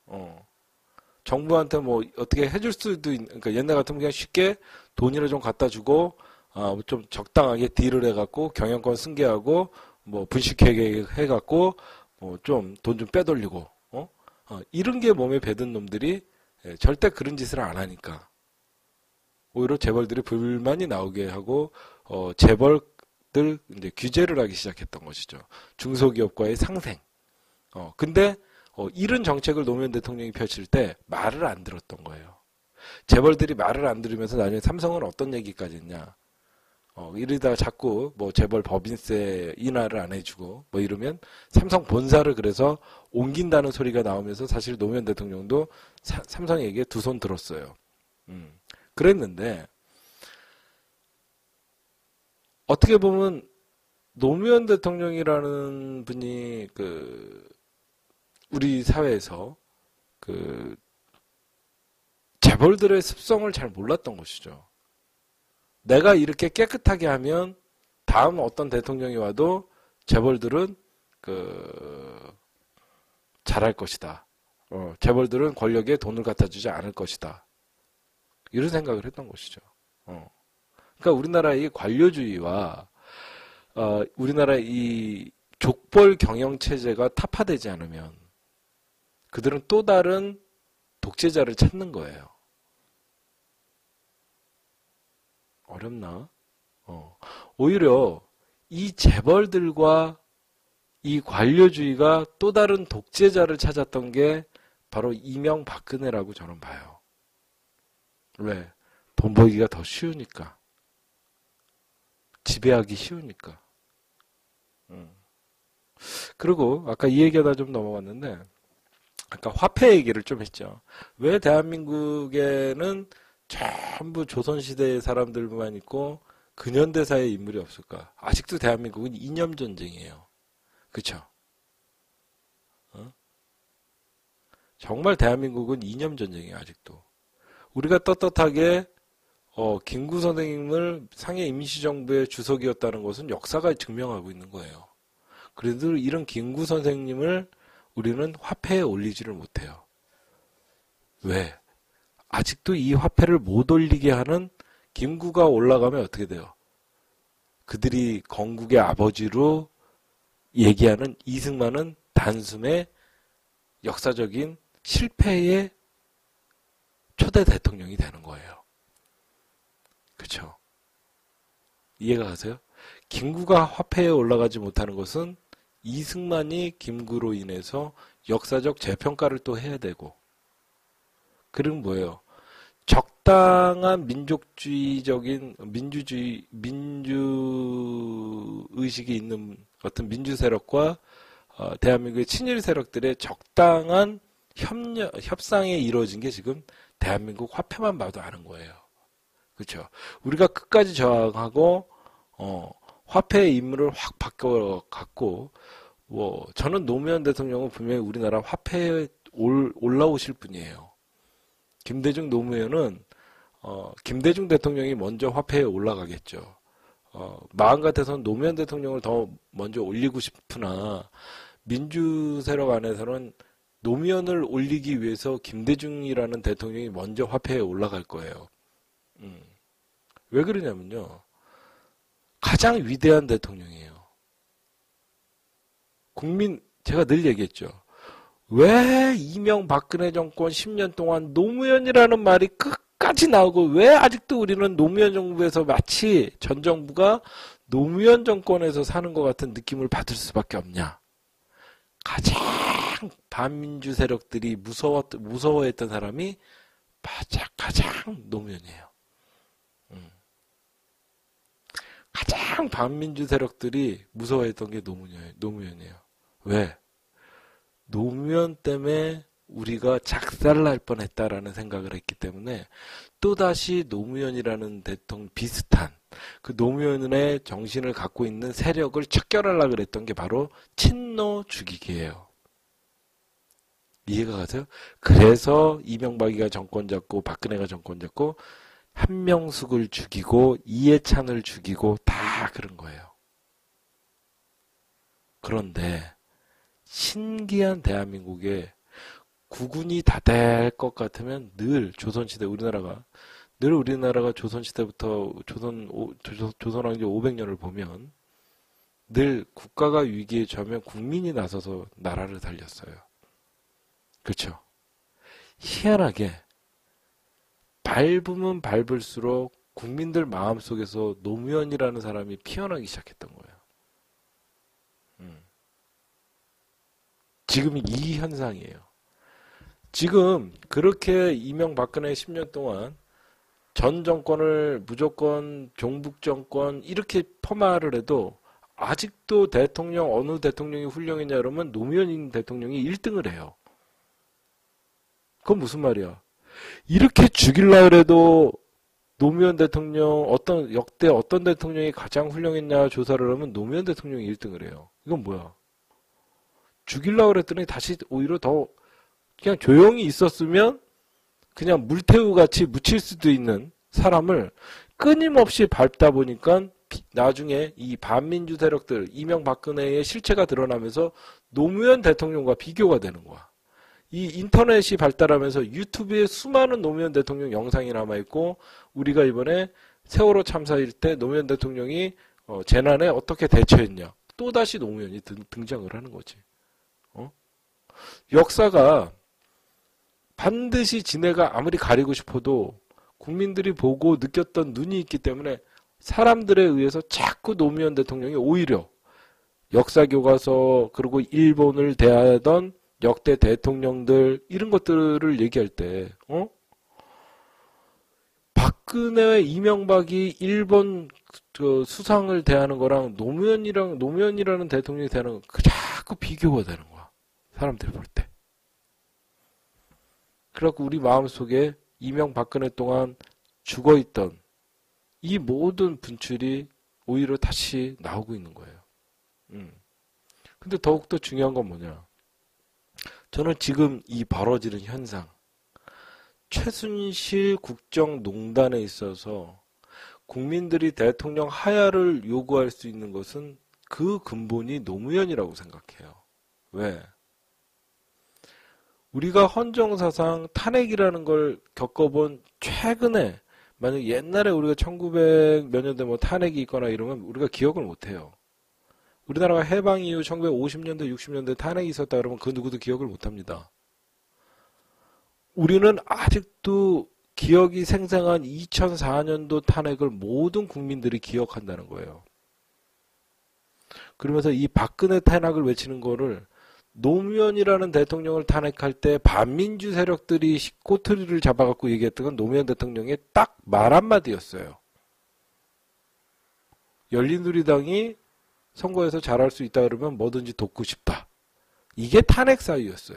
정부한테 뭐 어떻게 해줄 수도 있는, 그러니까 옛날 같으면 그냥 쉽게 돈이나 좀 갖다 주고, 좀 적당하게 딜을 해갖고 경영권 승계하고, 뭐 분식회계 해갖고, 뭐 좀 돈 좀 빼돌리고, 이런 게 몸에 배든 놈들이 절대 그런 짓을 안 하니까. 오히려 재벌들이 불만이 나오게 하고, 재벌들 이제 규제를 하기 시작했던 것이죠. 중소기업과의 상생. 근데 이런 정책을 노무현 대통령이 펼칠 때 말을 안 들었던 거예요. 재벌들이 말을 안 들으면서 나중에 삼성은 어떤 얘기까지 했냐. 이러다가 자꾸 뭐 재벌 법인세 인하를 안 해주고 뭐 이러면 삼성 본사를 그래서 옮긴다는 소리가 나오면서 사실 노무현 대통령도 삼성에게 두 손 들었어요. 그랬는데 어떻게 보면 노무현 대통령이라는 분이 우리 사회에서 재벌들의 습성을 잘 몰랐던 것이죠. 내가 이렇게 깨끗하게 하면 다음 어떤 대통령이 와도 재벌들은 잘할 것이다. 재벌들은 권력에 돈을 갖다 주지 않을 것이다. 이런 생각을 했던 것이죠. 그러니까 우리나라의 이 관료주의와 우리나라의 이 족벌 경영 체제가 타파되지 않으면 그들은 또 다른 독재자를 찾는 거예요. 어렵나? 오히려 이 재벌들과 이 관료주의가 또 다른 독재자를 찾았던 게 바로 이명박근혜라고 저는 봐요. 왜? 돈 벌기가 더 쉬우니까. 지배하기 쉬우니까. 그리고 아까 이 얘기하다 좀 넘어갔는데 아까 화폐 얘기를 좀 했죠. 왜 대한민국에는 전부 조선시대의 사람들만 있고 근현대사의 인물이 없을까? 아직도 대한민국은 이념전쟁이에요. 그쵸? 정말 대한민국은 이념전쟁이에요. 아직도. 우리가 떳떳하게 김구 선생님을 상해 임시정부의 주석이었다는 것은 역사가 증명하고 있는 거예요. 그래도 이런 김구 선생님을 우리는 화폐에 올리지를 못해요. 왜? 아직도 이 화폐를 못 올리게 하는 김구가 올라가면 어떻게 돼요? 그들이 건국의 아버지로 얘기하는 이승만은 단숨에 역사적인 실패의 초대 대통령이 되는 거예요. 그렇죠? 이해가 가세요? 김구가 화폐에 올라가지 못하는 것은 이승만이 김구로 인해서 역사적 재평가를 또 해야 되고 그럼 뭐예요? 적당한 민족주의적인 민주의식이 있는 어떤 민주 세력과 대한민국의 친일 세력들의 적당한 협상이 이루어진 게 지금 대한민국 화폐만 봐도 아는 거예요. 그렇죠? 우리가 끝까지 저항하고 화폐의 인물을 확 바꿔 갖고 저는 노무현 대통령은 분명히 우리나라 화폐에 올라오실 분이에요. 김대중 노무현은 김대중 대통령이 먼저 화폐에 올라가겠죠. 마음 같아서는 노무현 대통령을 더 먼저 올리고 싶으나 민주 세력 안에서는 노무현을 올리기 위해서 김대중이라는 대통령이 먼저 화폐에 올라갈 거예요. 왜 그러냐면요. 가장 위대한 대통령이에요. 제가 늘 얘기했죠. 왜 이명박근혜 정권 10년 동안 노무현이라는 말이 끝까지 나오고 왜 아직도 우리는 노무현 정부에서 마치 전 정부가 노무현 정권에서 사는 것 같은 느낌을 받을 수밖에 없냐. 가장 반민주 세력들이 무서워했던 사람이 가장 노무현이에요. 가장 반민주 세력들이 무서워했던 게 노무현이에요. 왜? 노무현 때문에 우리가 작살날 뻔했다라는 생각을 했기 때문에 또다시 노무현이라는 대통령 비슷한 그 노무현의 정신을 갖고 있는 세력을 척결하려고 그랬던 게 바로 친노 죽이기예요. 이해가 가세요? 그래서 이명박이가 정권 잡고 박근혜가 정권 잡고 한명숙을 죽이고 이해찬을 죽이고 다 그런 거예요. 그런데 신기한 대한민국에 국군이 다 될 것 같으면 늘 조선시대 우리나라가 조선시대부터 조선왕조 500년을 보면 늘 국가가 위기에 처하면 국민이 나서서 나라를 살렸어요. 그렇죠? 희한하게 밟으면 밟을수록 국민들 마음속에서 노무현이라는 사람이 피어나기 시작했던 거예요. 지금 이 현상이에요. 지금 그렇게 이명박근혜 10년 동안 전 정권을 무조건 종북 정권 이렇게 폄하를 해도 아직도 어느 대통령이 훌륭했냐 그러면 노무현 대통령이 1등을 해요. 그건 무슨 말이야? 이렇게 죽이려고 해도 노무현 대통령 역대 어떤 대통령이 가장 훌륭했냐 조사를 하면 노무현 대통령이 1등을 해요. 이건 뭐야? 죽이려고 그랬더니 다시 오히려 더 그냥 조용히 있었으면 그냥 물태우 같이 묻힐 수도 있는 사람을 끊임없이 밟다 보니까 나중에 이 반민주 세력들 이명박근혜의 실체가 드러나면서 노무현 대통령과 비교가 되는 거야. 이 인터넷이 발달하면서 유튜브에 수많은 노무현 대통령 영상이 남아있고 우리가 이번에 세월호 참사일 때 노무현 대통령이 재난에 어떻게 대처했냐. 또다시 노무현이 등장을 하는 거지. 역사가 반드시 지네가 아무리 가리고 싶어도 국민들이 보고 느꼈던 눈이 있기 때문에 사람들에 의해서 자꾸 노무현 대통령이 오히려 역사교과서 그리고 일본을 대하던 역대 대통령들 이런 것들을 얘기할 때 박근혜와 이명박이 일본 수상을 대하는 거랑 노무현이라는 대통령이 대하는 거 자꾸 비교가 되는 거야. 사람들이 볼 때. 그래갖고 우리 마음속에 이명박근혜 동안 죽어있던 이 모든 분출이 오히려 다시 나오고 있는 거예요. 근데 더욱더 중요한 건 뭐냐. 저는 지금 이 벌어지는 현상, 최순실 국정농단에 있어서 국민들이 대통령 하야를 요구할 수 있는 것은 그 근본이 노무현이라고 생각해요. 왜? 우리가 헌정사상 탄핵이라는 걸 겪어본 최근에 만약 옛날에 우리가 1900 몇 년대 뭐 탄핵이 있거나 이러면 우리가 기억을 못해요. 우리나라가 해방 이후 1950년대 60년대 탄핵이 있었다 그러면 그 누구도 기억을 못합니다. 우리는 아직도 기억이 생생한 2004년도 탄핵을 모든 국민들이 기억한다는 거예요. 그러면서 이 박근혜 탄핵을 외치는 거를 노무현이라는 대통령을 탄핵할 때 반민주 세력들이 꼬투리를 잡아갖고 얘기했던 건 노무현 대통령의 딱 말 한마디였어요. 열린우리당이 선거에서 잘할 수 있다 그러면 뭐든지 돕고 싶다. 이게 탄핵 사유였어요.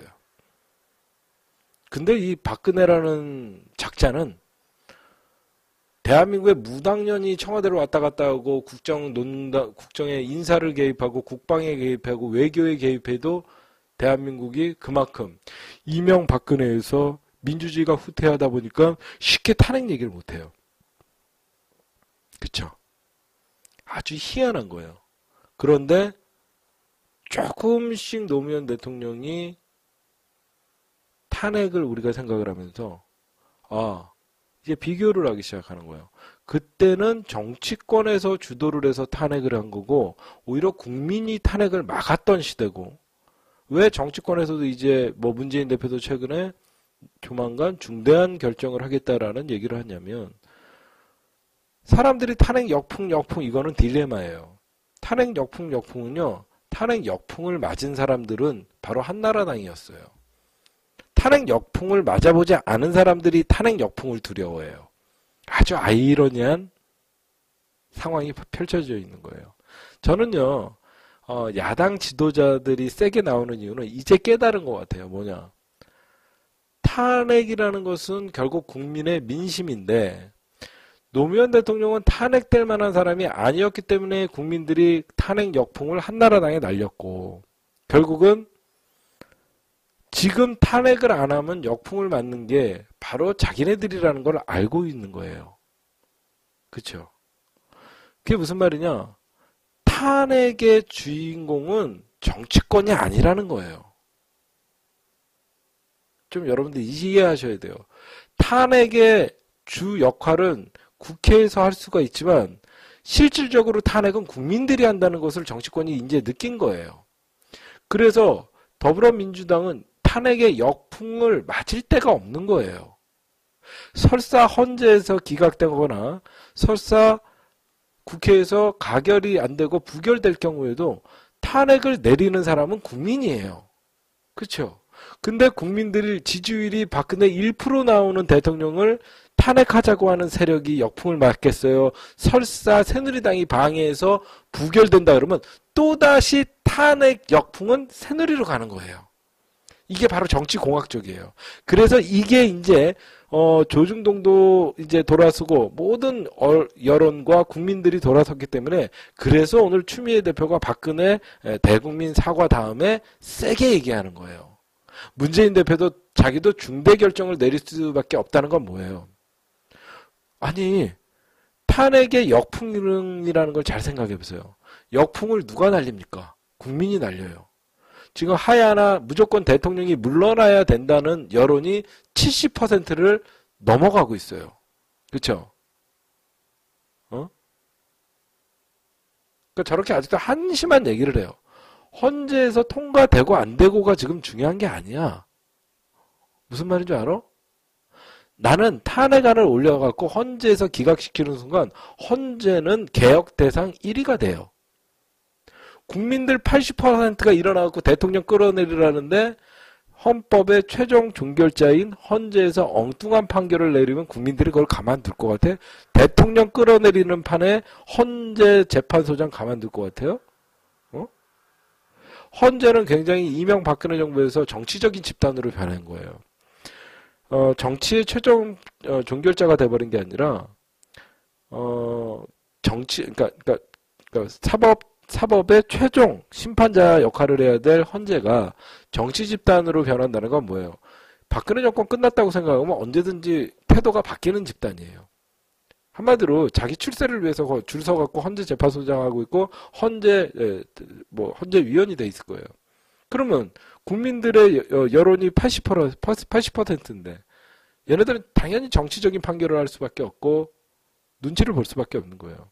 근데 이 박근혜라는 작자는 대한민국의 무당년이 청와대로 왔다 갔다 하고 국정에 인사를 개입하고 국방에 개입하고 외교에 개입해도 대한민국이 그만큼 이명박근혜에서 민주주의가 후퇴하다 보니까 쉽게 탄핵 얘기를 못해요. 그쵸? 아주 희한한 거예요. 그런데 조금씩 노무현 대통령이 탄핵을 우리가 생각을 하면서 이제 비교를 하기 시작하는 거예요. 그때는 정치권에서 주도를 해서 탄핵을 한 거고 오히려 국민이 탄핵을 막았던 시대고 왜 정치권에서도 이제 뭐 문재인 대표도 최근에 조만간 중대한 결정을 하겠다라는 얘기를 하냐면 사람들이 탄핵 역풍 이거는 딜레마예요. 탄핵 역풍은요. 탄핵 역풍을 맞은 사람들은 바로 한나라당이었어요. 탄핵 역풍을 맞아보지 않은 사람들이 탄핵 역풍을 두려워해요. 아주 아이러니한 상황이 펼쳐져 있는 거예요. 저는요. 야당 지도자들이 세게 나오는 이유는 이제 깨달은 것 같아요. 뭐냐. 탄핵이라는 것은 결국 국민의 민심인데 노무현 대통령은 탄핵될 만한 사람이 아니었기 때문에 국민들이 탄핵 역풍을 한나라당에 날렸고 결국은 지금 탄핵을 안 하면 역풍을 맞는 게 바로 자기네들이라는 걸 알고 있는 거예요. 그렇죠? 그게 무슨 말이냐? 탄핵의 주인공은 정치권이 아니라는 거예요. 좀 여러분들 이해하셔야 돼요. 탄핵의 주 역할은 국회에서 할 수가 있지만 실질적으로 탄핵은 국민들이 한다는 것을 정치권이 이제 느낀 거예요. 그래서 더불어민주당은 탄핵의 역풍을 맞을 데가 없는 거예요. 설사 헌재에서 기각되거나 설사 국회에서 가결이 안 되고 부결될 경우에도 탄핵을 내리는 사람은 국민이에요. 그렇죠? 근데 국민들이 지지율이 박근혜 1% 나오는 대통령을 탄핵하자고 하는 세력이 역풍을 맞겠어요. 설사 새누리당이 방해해서 부결된다 그러면 또다시 탄핵 역풍은 새누리로 가는 거예요. 이게 바로 정치공학적이에요. 그래서 이게 이제 조중동도 이제 돌아서고 모든 여론과 국민들이 돌아섰기 때문에 그래서 오늘 추미애 대표가 박근혜 대국민 사과 다음에 세게 얘기하는 거예요. 문재인 대표도 자기도 중대 결정을 내릴 수밖에 없다는 건 뭐예요? 아니 탄핵의 역풍이라는 걸 잘 생각해 보세요. 역풍을 누가 날립니까? 국민이 날려요. 지금 하야나 무조건 대통령이 물러나야 된다는 여론이 70%를 넘어가고 있어요. 그렇죠? 그러니까 저렇게 아직도 한심한 얘기를 해요. 헌재에서 통과되고 안 되고가 지금 중요한 게 아니야. 무슨 말인 줄 알아? 나는 탄핵안을 올려갖고 헌재에서 기각시키는 순간 헌재는 개혁 대상 1위가 돼요. 국민들 80%가 일어나갖고 대통령 끌어내리라는데 헌법의 최종 종결자인 헌재에서 엉뚱한 판결을 내리면 국민들이 그걸 가만둘 것 같아? 대통령 끌어내리는 판에 헌재 재판소장 가만둘 것 같아요? 헌재는 굉장히 이명박근혜 정부에서 정치적인 집단으로 변한 거예요. 정치의 최종 종결자가 돼버린 게 아니라 그러니까 사법의 최종 심판자 역할을 해야 될 헌재가 정치 집단으로 변한다는 건 뭐예요? 박근혜 정권 끝났다고 생각하면 언제든지 태도가 바뀌는 집단이에요. 한마디로 자기 출세를 위해서 줄 서갖고 헌재 재판소장하고 있고 헌재 위원이 돼 있을 거예요. 그러면 국민들의 여론이 80%인데 얘네들은 당연히 정치적인 판결을 할 수밖에 없고 눈치를 볼 수밖에 없는 거예요.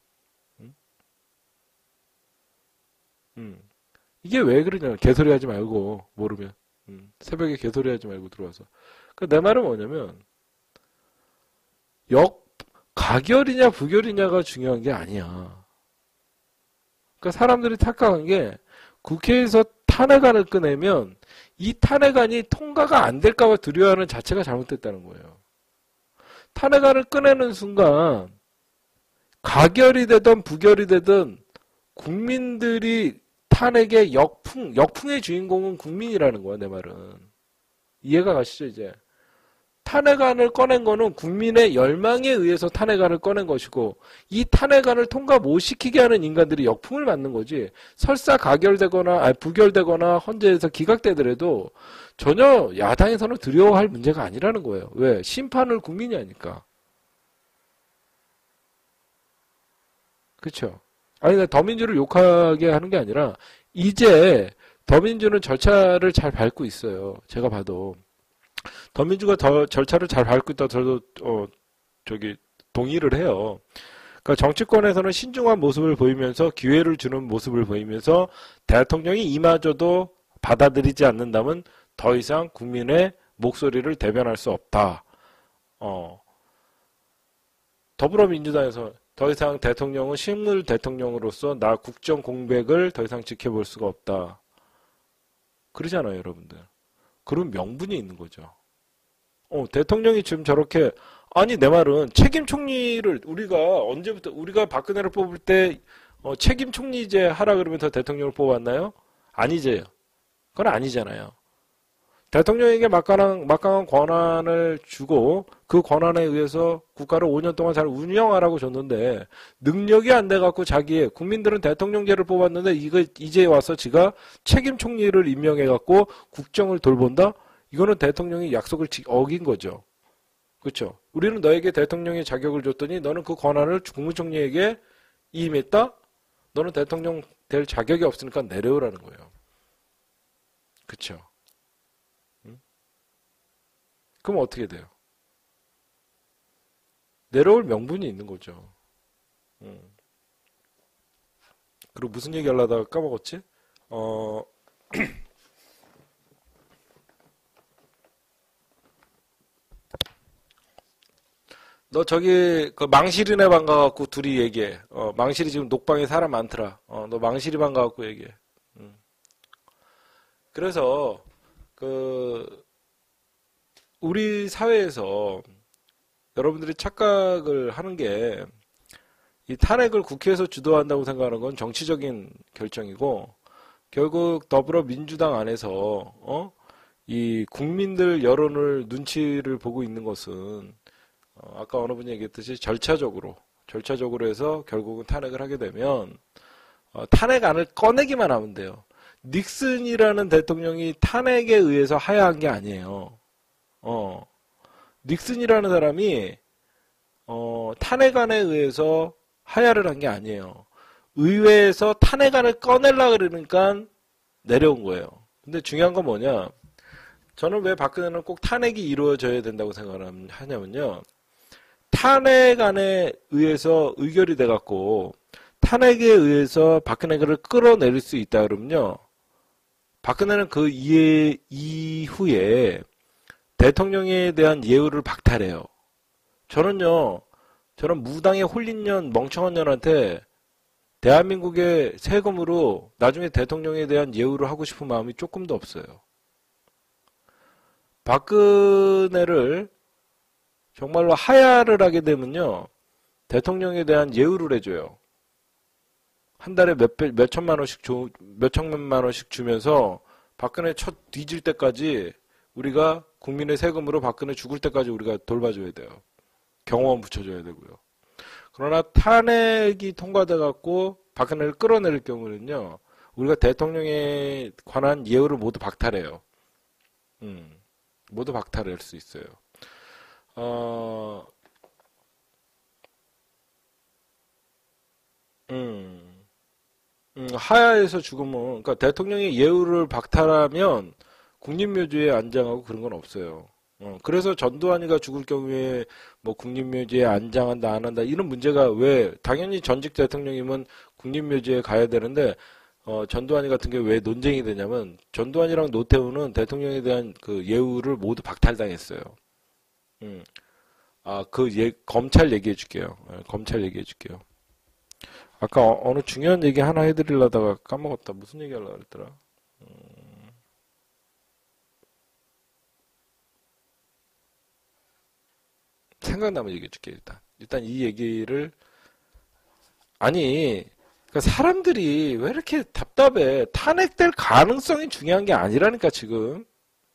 이게 왜 그러냐? 개소리 하지 말고 모르면 새벽에 개소리 하지 말고 들어와서. 그러니까 내 말은 뭐냐면 가결이냐 부결이냐가 중요한 게 아니야. 그러니까 사람들이 착각한 게 국회에서 탄핵안을 꺼내면 이 탄핵안이 통과가 안 될까 봐 두려워하는 자체가 잘못됐다는 거예요. 탄핵안을 꺼내는 순간 가결이 되든 부결이 되든 국민들이 탄핵의 역풍의 주인공은 국민이라는 거야, 내 말은. 이해가 가시죠, 이제? 탄핵안을 꺼낸 거는 국민의 열망에 의해서 탄핵안을 꺼낸 것이고 이 탄핵안을 통과 못 시키게 하는 인간들이 역풍을 맞는 거지. 설사 가결되거나 부결되거나 헌재에서 기각되더라도 전혀 야당에서는 두려워할 문제가 아니라는 거예요. 왜? 심판을 국민이 하니까. 그렇죠? 아니, 더민주를 욕하게 하는 게 아니라, 이제 더민주는 절차를 잘 밟고 있어요. 제가 봐도. 더민주가 더 절차를 잘 밟고 있다 저도, 동의를 해요. 그러니까 정치권에서는 신중한 모습을 보이면서 기회를 주는 모습을 보이면서 대통령이 이마저도 받아들이지 않는다면 더 이상 국민의 목소리를 대변할 수 없다. 더불어민주당에서 더 이상 대통령은 식물 대통령으로서 나 국정 공백을 더 이상 지켜볼 수가 없다. 그러잖아요, 여러분들. 그런 명분이 있는 거죠. 대통령이 지금 저렇게 아니 내 말은 책임 총리를 우리가 언제부터 우리가 박근혜를 뽑을 때 책임 총리제 하라 그러면서 대통령을 뽑았나요? 아니죠. 그건 아니잖아요. 대통령에게 막강한 권한을 주고 그 권한에 의해서 국가를 5년 동안 잘 운영하라고 줬는데 능력이 안 돼갖고 자기의 국민들은 대통령제를 뽑았는데 이거 이제 와서 지가 책임 총리를 임명해갖고 국정을 돌본다? 이거는 대통령이 약속을 어긴 거죠. 그렇죠? 우리는 너에게 대통령의 자격을 줬더니 너는 그 권한을 국무총리에게 이임했다? 너는 대통령 될 자격이 없으니까 내려오라는 거예요. 그렇죠? 그럼 어떻게 돼요? 내려올 명분이 있는 거죠. 그리고 무슨 얘기 하려다가 까먹었지? 너 저기 그 망실이네 방 가갖고 둘이 얘기해. 망실이 지금 녹방에 사람 많더라. 너 망실이 방 가갖고 얘기해. 그래서 그 우리 사회에서 여러분들이 착각을 하는 게 이 탄핵을 국회에서 주도한다고 생각하는 건 정치적인 결정이고 결국 더불어민주당 안에서 이 국민들 여론을 눈치를 보고 있는 것은 아까 어느 분이 얘기했듯이 절차적으로 해서 결국은 탄핵을 하게 되면 탄핵안을 꺼내기만 하면 돼요. 닉슨이라는 대통령이 탄핵에 의해서 하야한 게 아니에요. 닉슨이라는 사람이 탄핵안에 의해서 하야를 한 게 아니에요. 의회에서 탄핵안을 꺼내려고 그러니까 내려온 거예요. 근데 중요한 건 뭐냐? 저는 왜 박근혜는 꼭 탄핵이 이루어져야 된다고 생각을 하냐면요. 탄핵안에 의해서 의결이 돼갖고 탄핵에 의해서 박근혜를 끌어내릴 수 있다 그러면요. 박근혜는 그 이후에 대통령에 대한 예우를 박탈해요. 저는 무당에 홀린 년, 멍청한 년한테 대한민국의 세금으로 나중에 대통령에 대한 예우를 하고 싶은 마음이 조금도 없어요. 박근혜를 정말로 하야를 하게 되면요. 대통령에 대한 예우를 해줘요. 한 달에 몇천만 원씩 주면서 박근혜 첫 뒤질 때까지 우리가 국민의 세금으로 박근혜 죽을 때까지 우리가 돌봐줘야 돼요. 경호원 붙여줘야 되고요. 그러나 탄핵이 통과돼갖고 박근혜를 끌어내릴 경우는요. 우리가 대통령에 관한 예우를 모두 박탈해요. 모두 박탈할 수 있어요. 하야에서 죽으면, 그러니까 대통령의 예우를 박탈하면 국립묘지에 안장하고 그런 건 없어요. 그래서 전두환이가 죽을 경우에 뭐 국립묘지에 안장한다 안 한다 이런 문제가 왜 당연히 전직 대통령이면 국립묘지에 가야 되는데 전두환이 같은 게 왜 논쟁이 되냐면 전두환이랑 노태우는 대통령에 대한 그 예우를 모두 박탈당했어요. 검찰 얘기해 줄게요. 검찰 얘기해 줄게요. 아까 어느 중요한 얘기 하나 해드리려다가 까먹었다. 무슨 얘기 하려고 그랬더라? 생각나면 얘기해 줄게, 일단 이 얘기를, 그러니까 사람들이 왜 이렇게 답답해. 탄핵될 가능성이 중요한 게 아니라니까, 지금.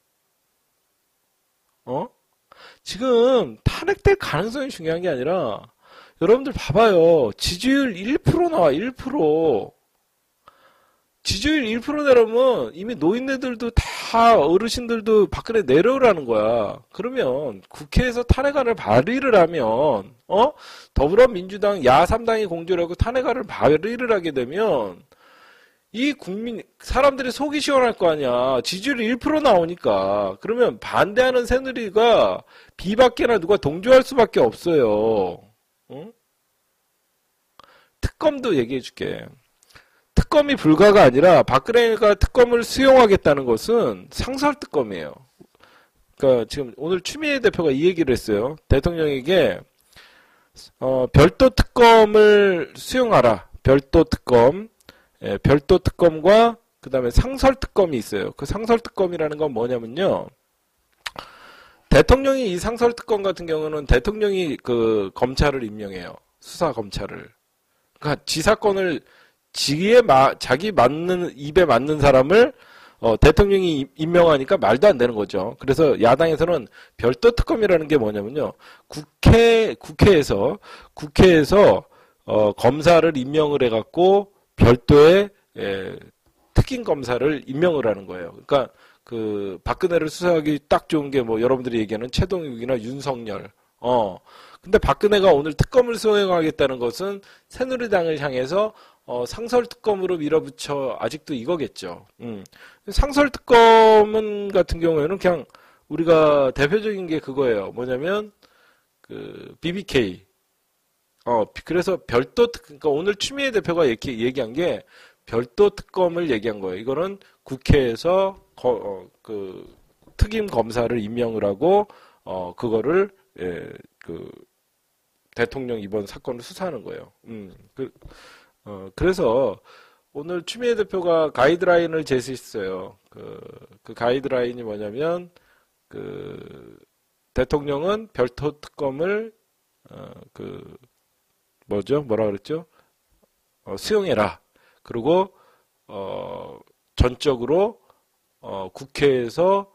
지금 탄핵될 가능성이 중요한 게 아니라, 여러분들 봐봐요. 지지율 1% 나와, 1%. 지지율 1% 내려면 이미 노인네들도 다 어르신들도 박근혜 내려오라는 거야. 그러면 국회에서 탄핵안을 발의를 하면 더불어민주당 야3당이 공조를 하고 탄핵안을 발의를 하게 되면 이 국민 사람들이 속이 시원할 거 아니야. 지지율이 1% 나오니까. 그러면 반대하는 새누리가 비박계나 누가 동조할 수밖에 없어요. 응? 특검도 얘기해 줄게. 특검이 불가가 아니라 박근혜가 특검을 수용하겠다는 것은 상설특검이에요. 그러니까 지금 오늘 추미애 대표가 이 얘기를 했어요. 대통령에게 별도 특검을 수용하라. 별도 특검. 예, 별도 특검과 그 다음에 상설특검이 있어요. 그 상설특검이라는 건 뭐냐면요. 대통령이 이 상설특검 같은 경우는 대통령이 그 검찰을 임명해요. 수사검찰을. 그러니까 지 사건을 자기 맞는 입에 맞는 사람을 대통령이 임명하니까 말도 안 되는 거죠. 그래서 야당에서는 별도 특검이라는 게 뭐냐면요. 국회에서 검사를 임명을 해갖고 별도의 특임 검사를 임명을 하는 거예요. 그러니까 그 박근혜를 수사하기 딱 좋은 게 뭐 여러분들이 얘기하는 최동욱이나 윤석열. 근데 박근혜가 오늘 특검을 수행하겠다는 것은 새누리당을 향해서 상설특검으로 밀어붙여 아직도 이거겠죠. 상설특검은 같은 경우에는 그냥 우리가 대표적인 게 그거예요. 뭐냐면 그 BBK. 그래서 그러니까 오늘 추미애 대표가 이렇게 얘기한 게 별도 특검을 얘기한 거예요. 이거는 국회에서 그 특임 검사를 임명을 하고 그거를 그 대통령 이번 사건을 수사하는 거예요. 그래서 오늘 추미애 대표가 가이드라인을 제시했어요. 그 가이드라인이 뭐냐면 그 대통령은 별도 특검을 뭐라 그랬죠? 수용해라. 그리고 전적으로 국회에서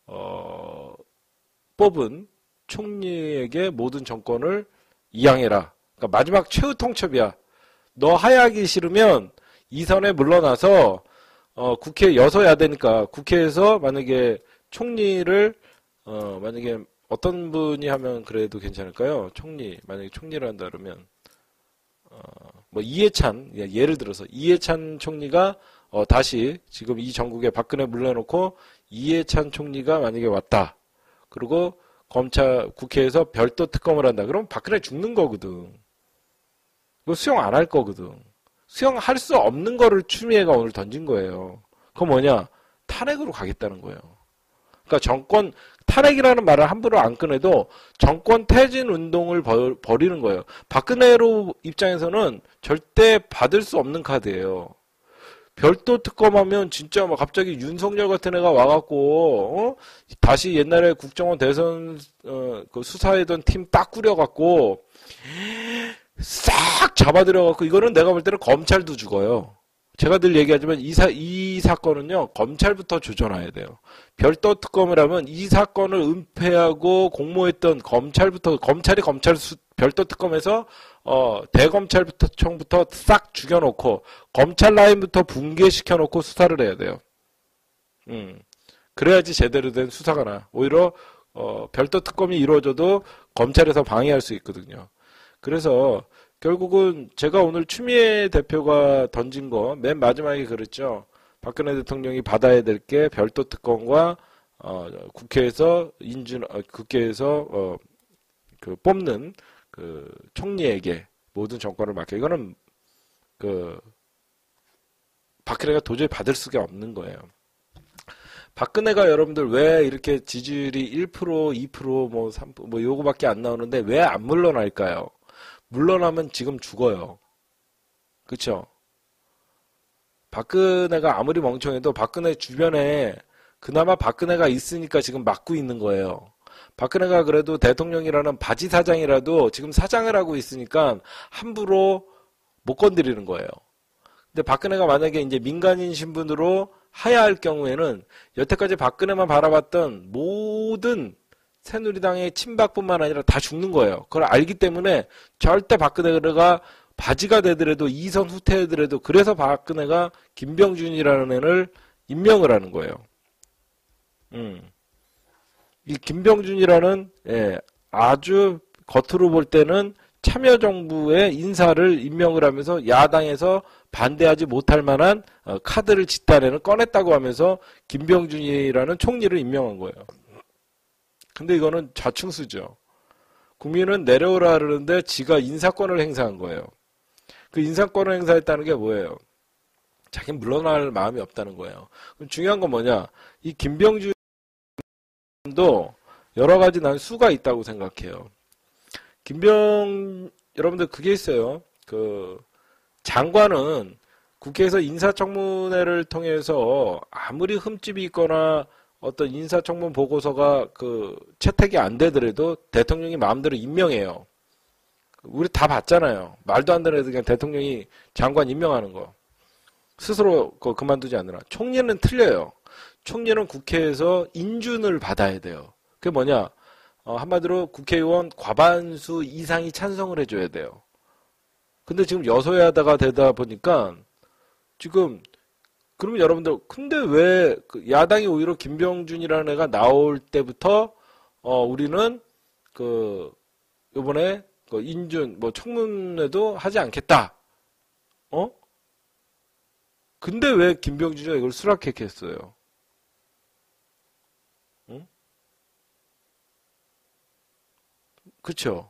뽑은 총리에게 모든 정권을 이양해라. 그러니까 마지막 최후 통첩이야. 너 하야하기 싫으면 이선에 물러나서 국회 여서야되니까 국회에서 만약에 총리를 만약에 어떤 분이 하면 그래도 괜찮을까요? 만약에 총리를 한다 그러면 뭐 이해찬, 예를 들어서 이해찬 총리가 다시 지금 이 전국에 박근혜 물러놓고 이해찬 총리가 만약에 왔다. 그리고 국회에서 별도 특검을 한다. 그럼 박근혜 죽는 거거든. 그거 수용 안 할 거거든. 수용할 수 없는 거를 추미애가 오늘 던진 거예요. 그거 뭐냐? 탄핵으로 가겠다는 거예요. 그러니까 탄핵이라는 말을 함부로 안 꺼내도 정권 퇴진 운동을 벌이는 거예요. 박근혜로 입장에서는 절대 받을 수 없는 카드예요. 별도 특검하면 진짜 막 갑자기 윤석열 같은 애가 와갖고 다시 옛날에 국정원 대선 그 수사하던 팀 딱 꾸려갖고 싹 잡아들여갖고 이거는 내가 볼 때는 검찰도 죽어요. 제가 늘 얘기하지만 이 사건은요 검찰부터 조져놔야 돼요. 별도 특검을 하면 이 사건을 은폐하고 공모했던 검찰이 별도 특검에서 대검찰청부터 싹 죽여놓고 검찰 라인부터 붕괴시켜놓고 수사를 해야 돼요. 그래야지 제대로 된 수사가 나. 오히려 별도 특검이 이루어져도 검찰에서 방해할 수 있거든요. 그래서 결국은 제가 오늘 추미애 대표가 던진 거 맨 마지막에 그랬죠. 박근혜 대통령이 받아야 될 게 별도 특검과 국회에서 그 뽑는 그 총리에게 모든 정권을 맡겨. 이거는 그 박근혜가 도저히 받을 수가 없는 거예요. 박근혜가 여러분들 왜 이렇게 지지율이 1%, 2%, 뭐 3%, 뭐 요거밖에 안 나오는데 왜 안 물러날까요? 물러나면 지금 죽어요. 그쵸? 박근혜가 아무리 멍청해도 박근혜 주변에 그나마 박근혜가 있으니까 지금 막고 있는 거예요. 박근혜가 그래도 대통령이라는 바지 사장이라도 지금 사장을 하고 있으니까 함부로 못 건드리는 거예요. 근데 박근혜가 만약에 이제 민간인 신분으로 하야할 경우에는 여태까지 박근혜만 바라봤던 모든 새누리당의 친박뿐만 아니라 다 죽는 거예요. 그걸 알기 때문에 절대 박근혜가 바지가 되더라도 2선 후퇴하더라도 그래서 박근혜가 김병준이라는 애를 임명을 하는 거예요. 이 김병준이라는 아주 겉으로 볼 때는 참여정부의 인사를 임명을 하면서 야당에서 반대하지 못할 만한 카드를 집단에는 꺼냈다고 하면서 김병준이라는 총리를 임명한 거예요. 근데 이거는 좌충수죠. 국민은 내려오라 그러는데 지가 인사권을 행사한 거예요. 그 인사권을 행사했다는 게 뭐예요? 자기는 물러날 마음이 없다는 거예요. 그럼 중요한 건 뭐냐? 이 김병준도 여러 가지 난 수가 있다고 생각해요. 여러분들 그게 있어요. 장관은 국회에서 인사청문회를 통해서 아무리 흠집이 있거나 어떤 인사청문 보고서가 채택이 안 되더라도 대통령이 마음대로 임명해요. 우리 다 봤잖아요. 말도 안 되는 애들 그냥 대통령이 장관 임명하는 거. 스스로 그만두지 않느라. 총리는 틀려요. 총리는 국회에서 인준을 받아야 돼요. 그게 뭐냐? 한마디로 국회의원 과반수 이상이 찬성을 해줘야 돼요. 근데 지금 여소야다가 되다 보니까 지금 그러면 여러분들 근데 왜 야당이 오히려 김병준이라는 애가 나올 때부터 우리는 요번에 인준 청문회도 하지 않겠다. 근데 왜 김병준이가 이걸 수락했겠어요? 응? 그쵸?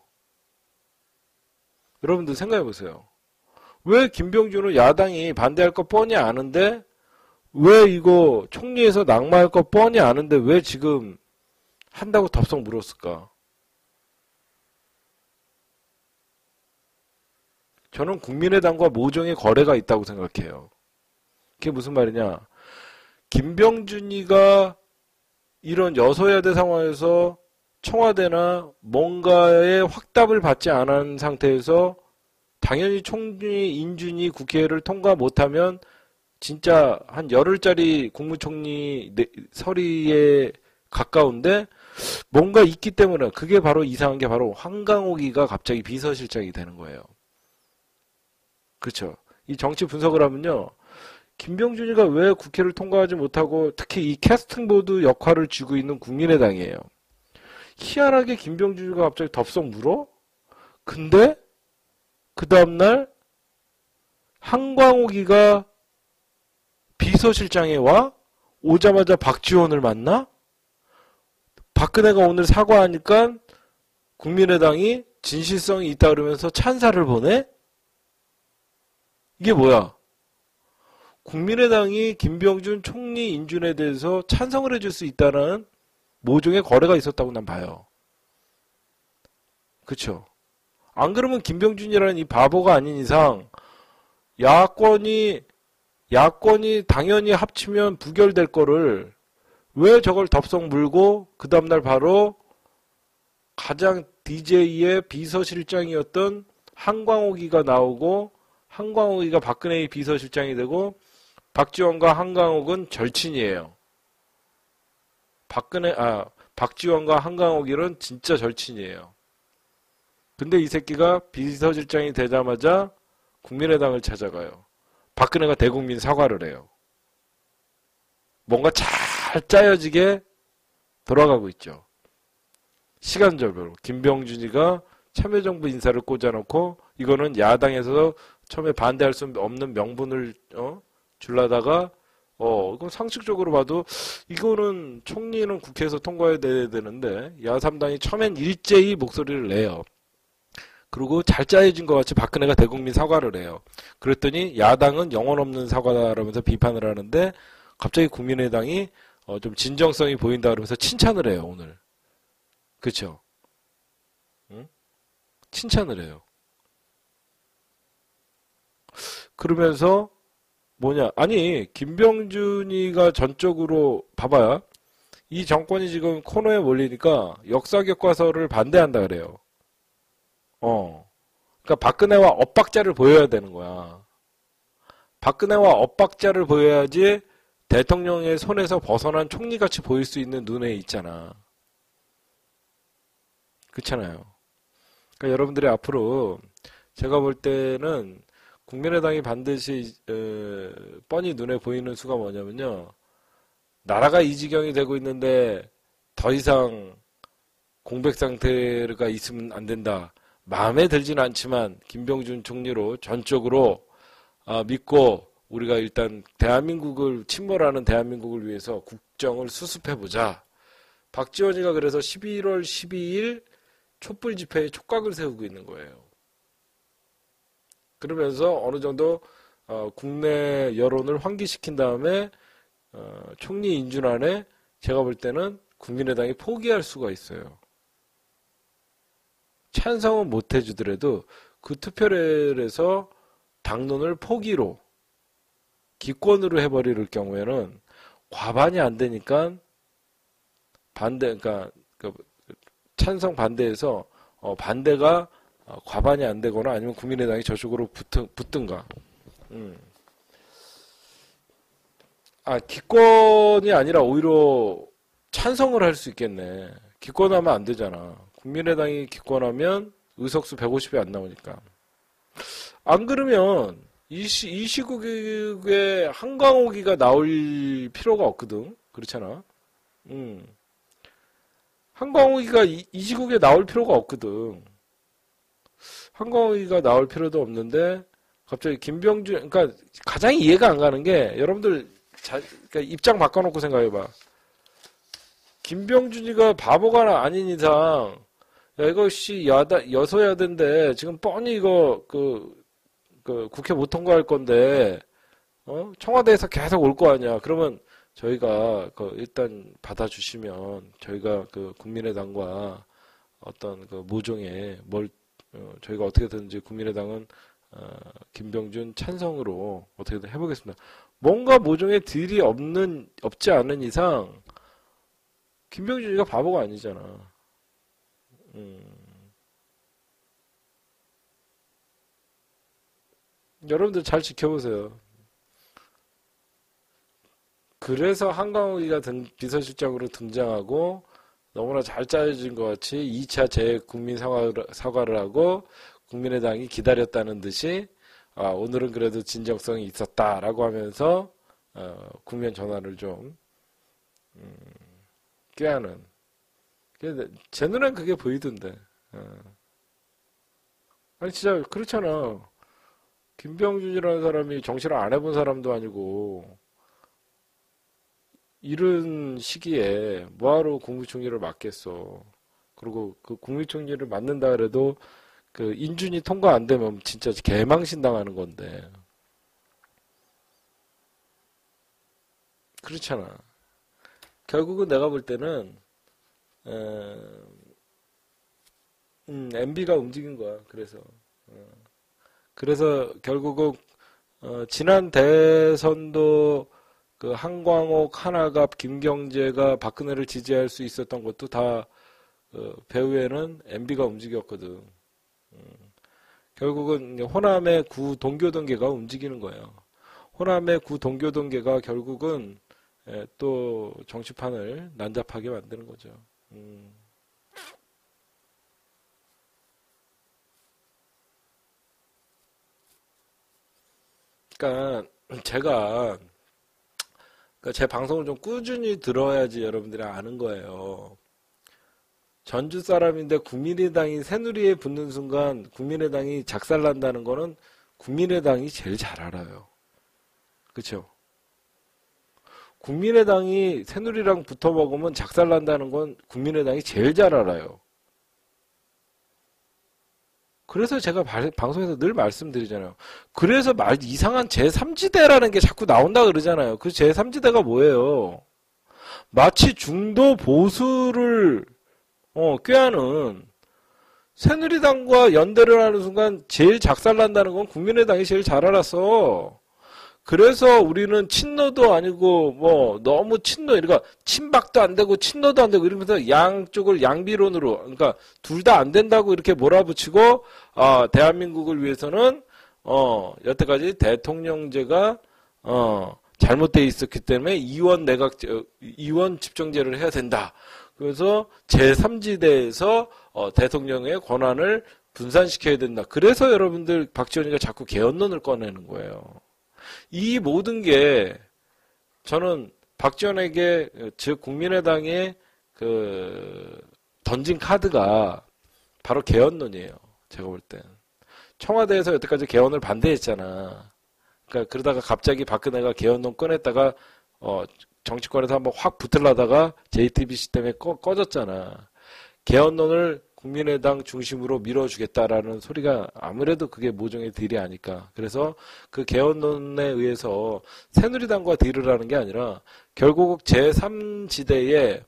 여러분들 생각해 보세요. 왜 김병준은 야당이 반대할 거 뻔히 아는데 왜 이거 총리에서 낙마할 거 뻔히 아는데 왜 지금 한다고 덥석 물었을까? 저는 국민의당과 모종의 거래가 있다고 생각해요. 그게 무슨 말이냐? 김병준이가 이런 여소야대 상황에서 청와대나 뭔가의 확답을 받지 않은 상태에서 당연히 총리 인준이 국회를 통과 못하면 진짜 한 열흘짜리 국무총리 서리에 가까운데 뭔가 있기 때문에 그게 바로 이상한 게 바로 한강옥이가 갑자기 비서실장이 되는 거예요. 그렇죠. 이 정치 분석을 하면요. 김병준이가 왜 국회를 통과하지 못하고 특히 이 캐스팅보드 역할을 쥐고 있는 국민의당이에요. 희한하게 김병준이가 갑자기 덥석 물어? 근데 그 다음날 한광옥이가 비서실장에 와? 오자마자 박지원을 만나? 박근혜가 오늘 사과하니까 국민의당이 진실성이 있다 그러면서 찬사를 보내? 이게 뭐야? 국민의당이 김병준 총리 인준에 대해서 찬성을 해줄 수 있다는 모종의 거래가 있었다고 난 봐요. 그쵸? 안 그러면 김병준이라는 이 바보가 아닌 이상 야권이 당연히 합치면 부결될 거를 왜 저걸 덥석 물고 그 다음날 바로 가장 DJ의 비서실장이었던 한광옥이가 나오고 한광옥이가 박근혜의 비서실장이 되고 박지원과 한광옥은 절친이에요. 박지원과 한광옥이는 진짜 절친이에요. 근데 이 새끼가 비서실장이 되자마자 국민의당을 찾아가요. 박근혜가 대국민 사과를 해요. 뭔가 잘 짜여지게 돌아가고 있죠. 시간절별로 김병준이가 참여정부 인사를 꽂아놓고 이거는 야당에서 처음에 반대할 수 없는 명분을 줄라다가 이건 상식적으로 봐도 이거는 총리는 국회에서 통과해야 되는데 야3당이 처음엔 일제히 목소리를 내요. 그리고 잘 짜여진 것 같이 박근혜가 대국민 사과를 해요. 그랬더니 야당은 영혼 없는 사과다라면서 비판을 하는데 갑자기 국민의당이 좀 진정성이 보인다 그러면서 칭찬을 해요. 오늘. 그쵸? 응? 칭찬을 해요. 그러면서 아니 김병준이가 전적으로 봐봐요. 이 정권이 지금 코너에 몰리니까 역사교과서를 반대한다 그래요. 그러니까 박근혜와 엇박자를 보여야 되는 거야. 박근혜와 엇박자를 보여야지 대통령의 손에서 벗어난 총리같이 보일 수 있는 눈에 있잖아. 그렇잖아요. 그러니까 여러분들이 앞으로 제가 볼 때는 국민의당이 반드시 뻔히 눈에 보이는 수가 뭐냐면요. 나라가 이 지경이 되고 있는데 더 이상 공백 상태가 있으면 안 된다. 마음에 들진 않지만 김병준 총리로 전적으로 믿고 우리가 일단 대한민국을 침몰하는 대한민국을 위해서 국정을 수습해보자. 박지원이가 그래서 11월 12일 촛불 집회에 촉각을 세우고 있는 거예요. 그러면서 어느 정도 국내 여론을 환기시킨 다음에 총리 인준안에 제가 볼 때는 국민의당이 포기할 수가 있어요. 찬성은 못 해주더라도 그 투표를해서 당론을 포기로 기권으로 해버릴 경우에는 과반이 안 되니까 그러니까 찬성 반대에서 반대가 과반이 안 되거나 아니면 국민의당이 저쪽으로 붙든가. 기권이 아니라 오히려 찬성을 할 수 있겠네. 기권하면 안 되잖아. 국민의당이 기권하면 의석수 150이 안 나오니까. 안 그러면 이 시국에 한광옥이가 나올 필요가 없거든. 그렇잖아. 한광옥이가 이 시국에 나올 필요가 없거든. 한광옥이가 나올 필요도 없는데 갑자기 김병준, 그러니까 가장 이해가 안 가는 게 여러분들 그러니까 입장 바꿔놓고 생각해봐. 김병준이가 바보가 아닌 이상 야 이거 여소야대인데 지금 뻔히 이거 그 국회 못 통과할 건데 청와대에서 계속 올 거 아니야. 그러면 저희가 일단 받아주시면 저희가 국민의당과 어떤 모종에 저희가 어떻게든지 국민의당은 김병준 찬성으로 어떻게든 해보겠습니다. 뭔가 모종의 딜이 없지 않은 이상 김병준이가 바보가 아니잖아. 여러분들 잘 지켜보세요. 그래서 한광욱이가 비서실장으로 등장하고 너무나 잘 짜여진 것 같이 2차 재국민 사과를 하고 국민의당이 기다렸다는 듯이 오늘은 그래도 진정성이 있었다라고 하면서 국면 전환을 좀 꾀하는. 제 눈엔 그게 보이던데. 아니 진짜 그렇잖아. 김병준이라는 사람이 정치를 안 해본 사람도 아니고 이런 시기에 뭐하러 국무총리를 맡겠어. 그리고 그 국무총리를 맡는다 그래도 그 인준이 통과 안 되면 진짜 개망신 당하는 건데. 그렇잖아. 결국은 내가 볼 때는 MB가 움직인 거야. 그래서 결국은 지난 대선도 그 한광옥, 한아갑, 김경재가 박근혜를 지지할 수 있었던 것도 다 배후에는 MB가 움직였거든. 결국은 호남의 구 동교동계가 움직이는 거예요. 호남의 구 동교동계가 결국은 또 정치판을 난잡하게 만드는 거죠. 그러니까 제가 제 방송을 좀 꾸준히 들어야지 여러분들이 아는 거예요. 전주 사람인데 국민의당이 새누리에 붙는 순간 국민의당이 작살난다는 거는 국민의당이 제일 잘 알아요. 그렇죠? 국민의당이 새누리랑 붙어먹으면 작살난다는 건 국민의당이 제일 잘 알아요. 그래서 제가 방송에서 늘 말씀드리잖아요. 그래서 이상한 제3지대라는 게 자꾸 나온다 그러잖아요. 그 제3지대가 뭐예요? 마치 중도 보수를 꾀하는 새누리당과 연대를 하는 순간 제일 작살난다는 건 국민의당이 제일 잘 알았어. 그래서 우리는 친노도 아니고 너무 그러니까 친박도 안 되고 친노도 안 되고 이러면서 양쪽을 양비론으로 그러니까 둘 다 안 된다고 이렇게 몰아붙이고 대한민국을 위해서는 여태까지 대통령제가 잘못되어 있었기 때문에 이원 집정제를 해야 된다. 그래서 제3지대에서 대통령의 권한을 분산시켜야 된다. 그래서 여러분들 박지원이가 자꾸 개헌론을 꺼내는 거예요. 이 모든 게 저는 박지원에게 즉 국민의당에 던진 카드가 바로 개헌론이에요. 제가 볼 땐. 청와대에서 여태까지 개헌을 반대했잖아. 그러니까 그러다가 갑자기 박근혜가 개헌론 꺼냈다가 정치권에서 한번 확 붙으려다가 JTBC 때문에 꺼졌잖아. 개헌론을 국민의당 중심으로 밀어주겠다라는 소리가 아무래도 그게 모종의 딜이 아닐까. 그래서 그 개헌론에 의해서 새누리당과 딜을 하는 게 아니라 결국 제3지대에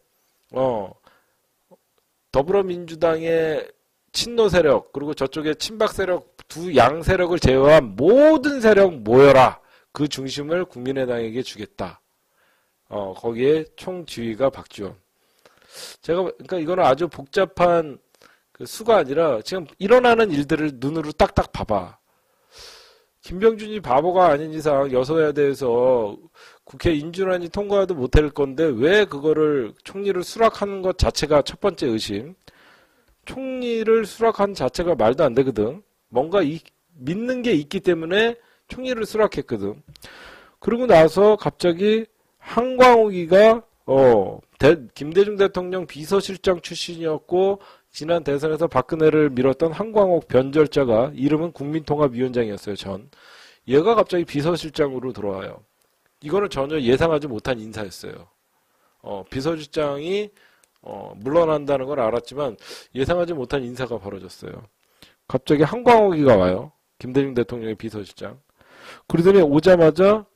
더불어민주당의 친노 세력 그리고 저쪽에 친박 세력 두 양 세력을 제외한 모든 세력 모여라. 그 중심을 국민의당에게 주겠다. 거기에 총지휘가 박지원. 그러니까 이거는 아주 복잡한 그 수가 아니라 지금 일어나는 일들을 눈으로 딱딱 봐봐. 김병준이 바보가 아닌 이상 여소야대에서 국회 인준안이 통과도 못할 건데 왜 그거를 총리를 수락하는 것 자체가 첫 번째 의심. 총리를 수락한 자체가 말도 안 되거든. 뭔가 믿는 게 있기 때문에 총리를 수락했거든. 그러고 나서 갑자기 한광욱이가 김대중 대통령 비서실장 출신이었고 지난 대선에서 박근혜를 밀었던 한광욱 변절자가 이름은 국민통합위원장이었어요. 얘가 갑자기 비서실장으로 들어와요. 이거는 전혀 예상하지 못한 인사였어요. 비서실장이 물러난다는 걸 알았지만 예상하지 못한 인사가 벌어졌어요. 갑자기 한광욱이가 와요. 김대중 대통령의 비서실장. 그러더니 오자마자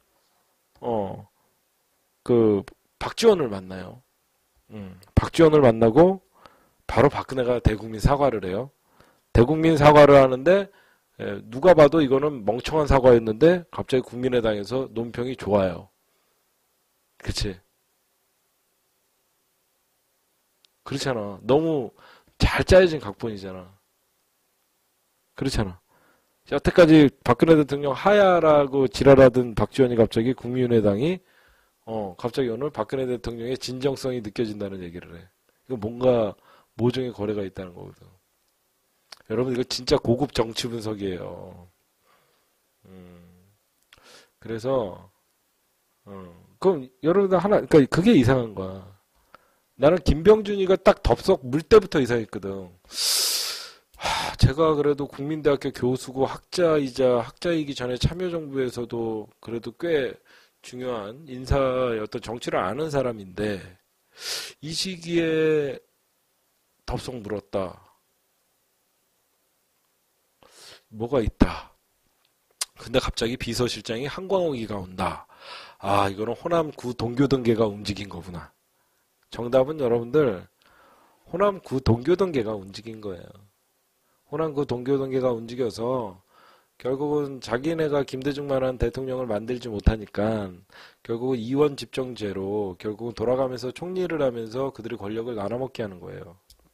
박지원을 만나요. 박지원을 만나고 바로 박근혜가 대국민 사과를 해요. 대국민 사과를 하는데 누가 봐도 이거는 멍청한 사과였는데 갑자기 국민의당에서 논평이 좋아요. 그치? 그렇잖아. 너무 잘 짜여진 각본이잖아. 그렇잖아. 여태까지 박근혜 대통령 하야라고 지랄하던 박지원이 갑자기 국민의당이 갑자기 오늘 박근혜 대통령의 진정성이 느껴진다는 얘기를 해. 이거 뭔가 모종의 거래가 있다는 거거든. 여러분 이거 진짜 고급 정치 분석이에요. 그래서 그럼 여러분들 그러니까 그게 이상한 거야. 나는 김병준이가 딱 덥석 물 때부터 이상했거든. 제가 그래도 국민대학교 교수고 학자이기 전에 참여정부에서도 그래도 꽤 중요한 인사의 어떤 정치를 아는 사람인데 이 시기에 덥석 물었다. 뭐가 있다. 근데 갑자기 비서실장이 한광욱이가 온다. 이거는 호남구 동교동계가 움직인 거구나. 정답은 여러분들 호남구 동교동계가 움직인 거예요. 호남구 동교동계가 움직여서 결국은 자기네가 김대중만한 대통령을 만들지 못하니까 결국은 이원 집정제로 결국은 돌아가면서 총리를 하면서 그들이 권력을 나눠먹게 하는 거예요.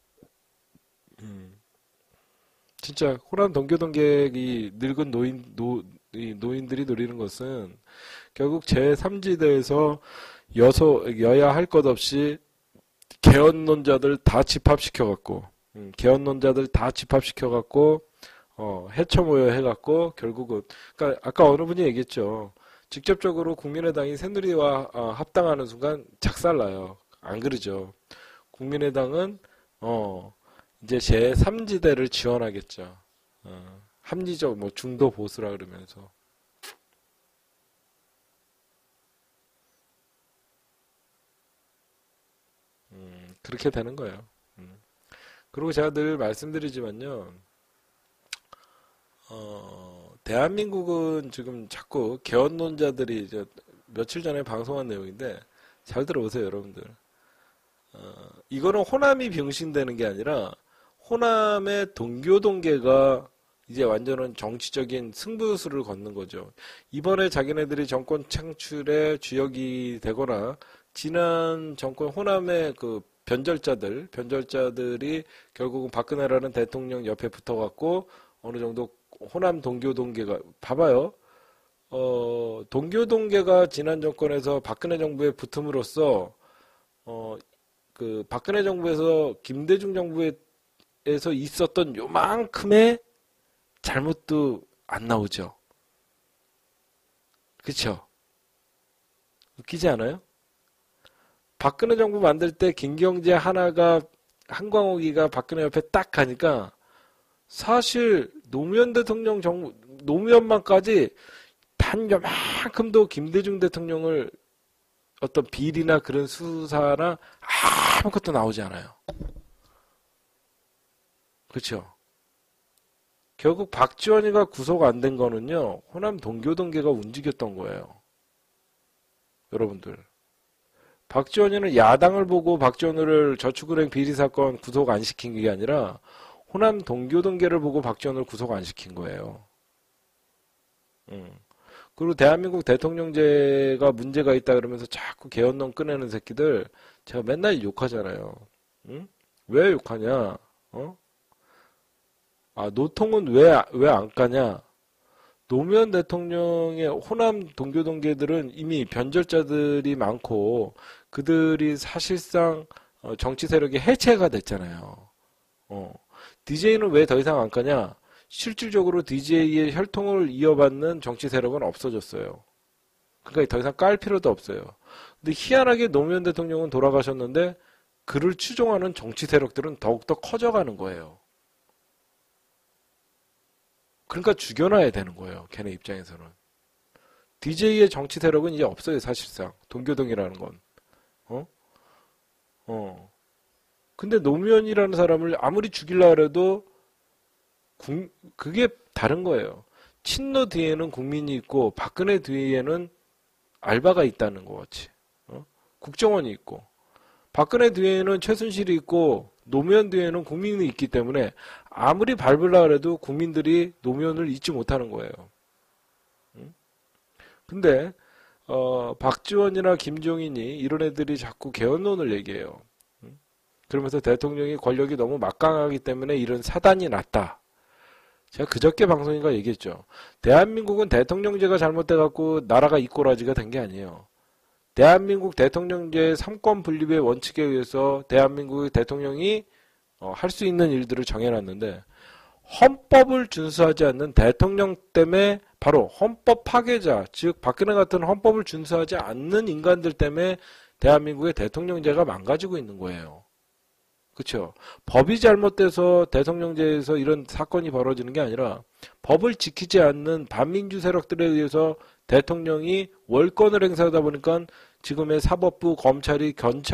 진짜 호남 동교동계의 늙은 노인들이 노리는 것은 결국 제3지대에서 여야 할 것 없이 개헌론자들 다 집합시켜갖고 해쳐 모여 해갖고 결국은 그러니까 아까 어느 분이 얘기했죠. 직접적으로 국민의당이 새누리와 합당하는 순간 작살나요. 안 그러죠. 국민의당은 이제 제3지대를 지원하겠죠. 합리적 중도 보수라 그러면서. 그렇게 되는 거예요. 그리고 제가 늘 말씀드리지만요. 대한민국은 지금 자꾸 개헌론자들이 이제 며칠 전에 방송한 내용인데 잘 들어보세요, 여러분들. 이거는 호남이 병신되는 게 아니라 호남의 동교동계가 이제 완전한 정치적인 승부수를 걷는 거죠. 이번에 자기네들이 정권 창출에 주역이 되거나 지난 정권 호남의 그 변절자들이 결국은 박근혜라는 대통령 옆에 붙어갖고 어느 정도 호남 동교동계가 봐봐요. 동교동계가 지난 정권에서 박근혜 정부에 붙음으로써 그 박근혜 정부에서 김대중 정부에 에서 있었던 요만큼의 잘못도 안 나오죠. 그쵸? 웃기지 않아요? 박근혜 정부 만들 때 김경재 하나가 한광옥이가 박근혜 옆에 딱 가니까 사실 노무현 대통령 정부 노무현만까지 단 요만큼도 김대중 대통령을 어떤 비리나 그런 수사나 아무것도 나오지 않아요. 그렇죠? 결국 박지원이가 구속 안 된 거는요. 호남 동교동계가 움직였던 거예요. 여러분들. 박지원이는 야당을 보고 박지원을 저축은행 비리 사건 구속 안 시킨 게 아니라 호남 동교동계를 보고 박지원을 구속 안 시킨 거예요. 그리고 대한민국 대통령제가 문제가 있다 그러면서 자꾸 개헌론 꺼내는 새끼들 제가 맨날 욕하잖아요. 응? 왜 욕하냐? 노통은 왜 안 까냐? 노무현 대통령의 호남 동교동계들은 이미 변절자들이 많고 그들이 사실상 정치 세력이 해체가 됐잖아요. DJ는 왜 더 이상 안 까냐? 실질적으로 DJ의 혈통을 이어받는 정치 세력은 없어졌어요. 그러니까 더 이상 깔 필요도 없어요. 근데 희한하게 노무현 대통령은 돌아가셨는데 그를 추종하는 정치 세력들은 더욱더 커져가는 거예요. 그러니까 죽여놔야 되는 거예요. 걔네 입장에서는. DJ의 정치 세력은 이제 없어요. 사실상. 동교동이라는 건. 근데 노무현이라는 사람을 아무리 죽이려고 해도 그게 다른 거예요. 친노 뒤에는 국민이 있고 박근혜 뒤에는 알바가 있다는 거 같이. 국정원이 있고 박근혜 뒤에는 최순실이 있고 노무현 뒤에는 국민이 있기 때문에 아무리 밟으려고 해도 국민들이 노무현을 잊지 못하는 거예요. 근데 박지원이나 김종인이 이런 애들이 자꾸 개헌론을 얘기해요. 그러면서 대통령이 권력이 너무 막강하기 때문에 이런 사단이 났다. 제가 그저께 방송인가 얘기했죠. 대한민국은 대통령제가 잘못돼갖고 나라가 이꼬라지가 된 게 아니에요. 대한민국 대통령제 3권 분립의 원칙에 의해서 대한민국의 대통령이 할 수 있는 일들을 정해놨는데 헌법을 준수하지 않는 대통령 때문에 바로 헌법 파괴자, 즉 박근혜 같은 헌법을 준수하지 않는 인간들 때문에 대한민국의 대통령제가 망가지고 있는 거예요. 그렇죠? 법이 잘못돼서 대통령제에서 이런 사건이 벌어지는 게 아니라 법을 지키지 않는 반민주 세력들에 의해서 대통령이 월권을 행사하다 보니까 지금의 사법부, 검찰이